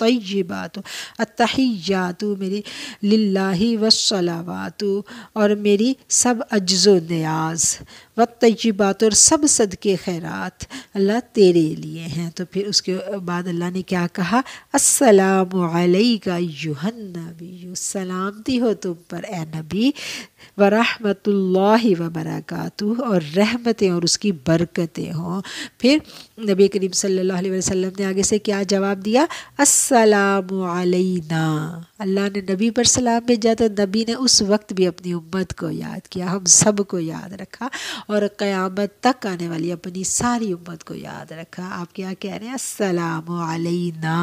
वत्तय्यिबातु अत्तहिय्यातु मेरी लिल्लाहि वस्सलावातु, और मेरी सब अज्ज़ो नियाज़, वत्तय्यिबात और सब सदके खैरात अल्लाह तेरे लिए हैं। तो फिर उसके बाद अल्लाह ने क्या कहा, अस्सलामु अलैका अय्युहन नबी, सलामती हो तुम पर ए नबी, व रहमतुल्लाहि व बरकातुहू, और रहमतें और उसकी बरकतें हों। फिर नबी करीम सल्लल्लाहु अलैहि वसल्लम ने आगे से क्या जवाब दिया, अस्सलामु अलैना, अल्लाह ने नबी पर सलाम भेजा तो नबी ने उस वक्त भी अपनी उम्मत को याद किया, हम सब को याद रखा और क़यामत तक आने वाली अपनी सारी उम्मत को याद रखा। आप क्या कह रहे हैं, अस्सलामु अलैना,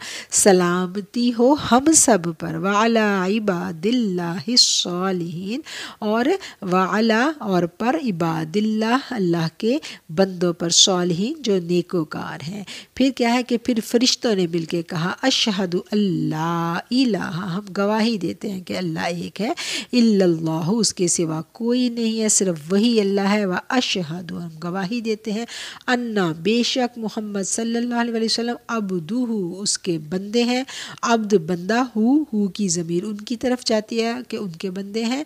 सलामती हो हम सब पर, व अला इबादिल्लाहि सालिहीन, और व अला और पर इबादिल्लाह अल्लाह के बंदों पर, सालिहीन जो नेकोकार हैं। फिर क्या है कि फिर फरिश्तों ने मिलके कहा, अशहदु अल्ला इलाहा, हम गवाही देते हैं कि अल्लाह एक है, इल्लल्लाहु उसके सिवा कोई नहीं है, सिर्फ वही अल्लाह है, व अशहदु हम गवाही देते हैं, अन्ना बेशक मोहम्मद सल्लल्लाहु अलैहि वसल्लम अब्दुहु उसके बंदे हैं, अब्द बंदा, हु की ज़मीर उनकी तरफ जाती है कि उनके बंदे हैं,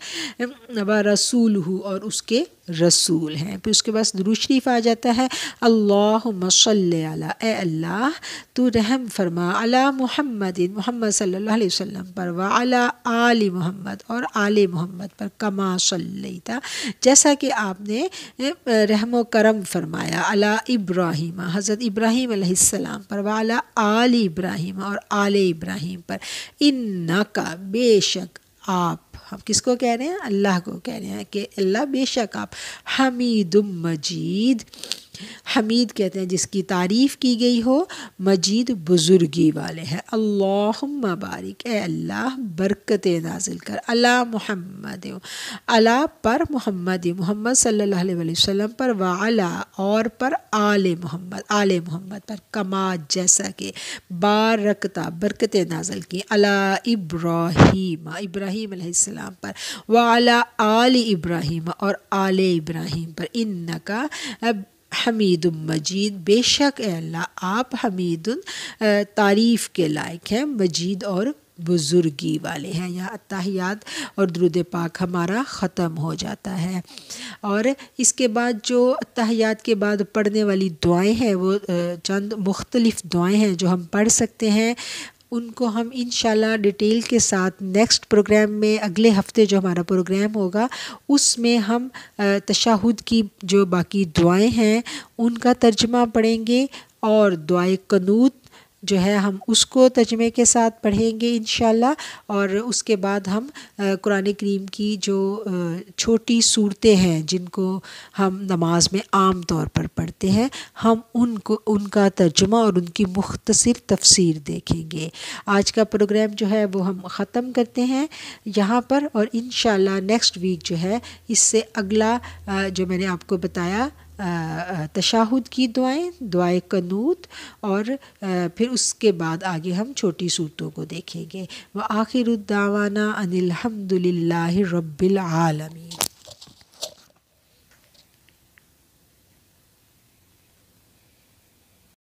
व रसूलहु और उसके रसूल हैं। फिर उसके बाद दुरूद शरीफ आ जाता है, अल्लाहुम्मा सल्ली अला, ए अल्लाह तू रहम फरमा, अला मुहम्मदिन मोहम्मद सल्लल्लाहु अलैहि वसल्लम पर, व अला आली मोहम्मद और आले मोहम्मद पर, कमा सल्लैता जैसा कि आपने रहमो करम फरमाया, अला इब्राहीम हज़रत इब्राहीम अलैहिस्सलाम पर, व अला आली इब्राहीम और आले इब्राहीम पर, इन्नका बेशक आप, हम किसको कह रहे हैं, अल्लाह को कह रहे हैं कि अल्लाह बेशक आप, हमीदुम मजीद, हमीद कहते हैं जिसकी तारीफ़ की गई हो, मजीद बुज़ुर्गी वाले हैं। अल्लाहुम्मा बारिक, ए अल्लाह बरकतें नाजिल कर, अला मुहम्मद, अला पर मोहम्मद, मोहम्मद सल्लल्लाहु अलैहि वसल्लम पर, व अला और पर आले मोहम्मद, आले मोहम्मद पर, कमा जैसा कि, बारकता बरकतें नाजिल की, अला इब्राहीम इब्राहीम अलैहिस्सलाम पर, व अला आले इब्राहीम और आले इब्राहीम पर, इन्नका हमीदुम मजीद बेशक ए अल्लाह आप हमीदुन तारीफ़ के लायक हैं, मजीद और बुज़ुर्गी वाले हैं। यहाँ अत्तहियात और दुरूद पाक हमारा ख़त्म हो जाता है। और इसके बाद जो अत्तहियात के बाद पढ़ने वाली दुआएं हैं वो चंद मुख्तलिफ़ दुआएं हैं जो हम पढ़ सकते हैं, उनको हम इंशाल्लाह डिटेल के साथ नेक्स्ट प्रोग्राम में, अगले हफ्ते जो हमारा प्रोग्राम होगा उसमें हम तशहुद की जो बाकी दुआएं हैं उनका तर्जमा पढ़ेंगे, और दुआए क़नूत जो है हम उसको तर्जमे के साथ पढ़ेंगे इंशाल्लाह। और उसके बाद हम कुरान करीम की जो छोटी सूरतें हैं जिनको हम नमाज में आम तौर पर पढ़ते हैं, हम उनका तर्जुमा और उनकी मुख्तसर तफसीर देखेंगे। आज का प्रोग्राम जो है वो हम ख़त्म करते हैं यहाँ पर, और इंशाल्लाह नेक्स्ट वीक जो है इससे अगला जो मैंने आपको बताया तशहुद की दुआएं, दुआए क़नूत, और फिर उसके बाद आगे हम छोटी सूरतों को देखेंगे। व आखिरु दावाना अनिल हम्दुलिल्लाहि रब्बिल आलमीन।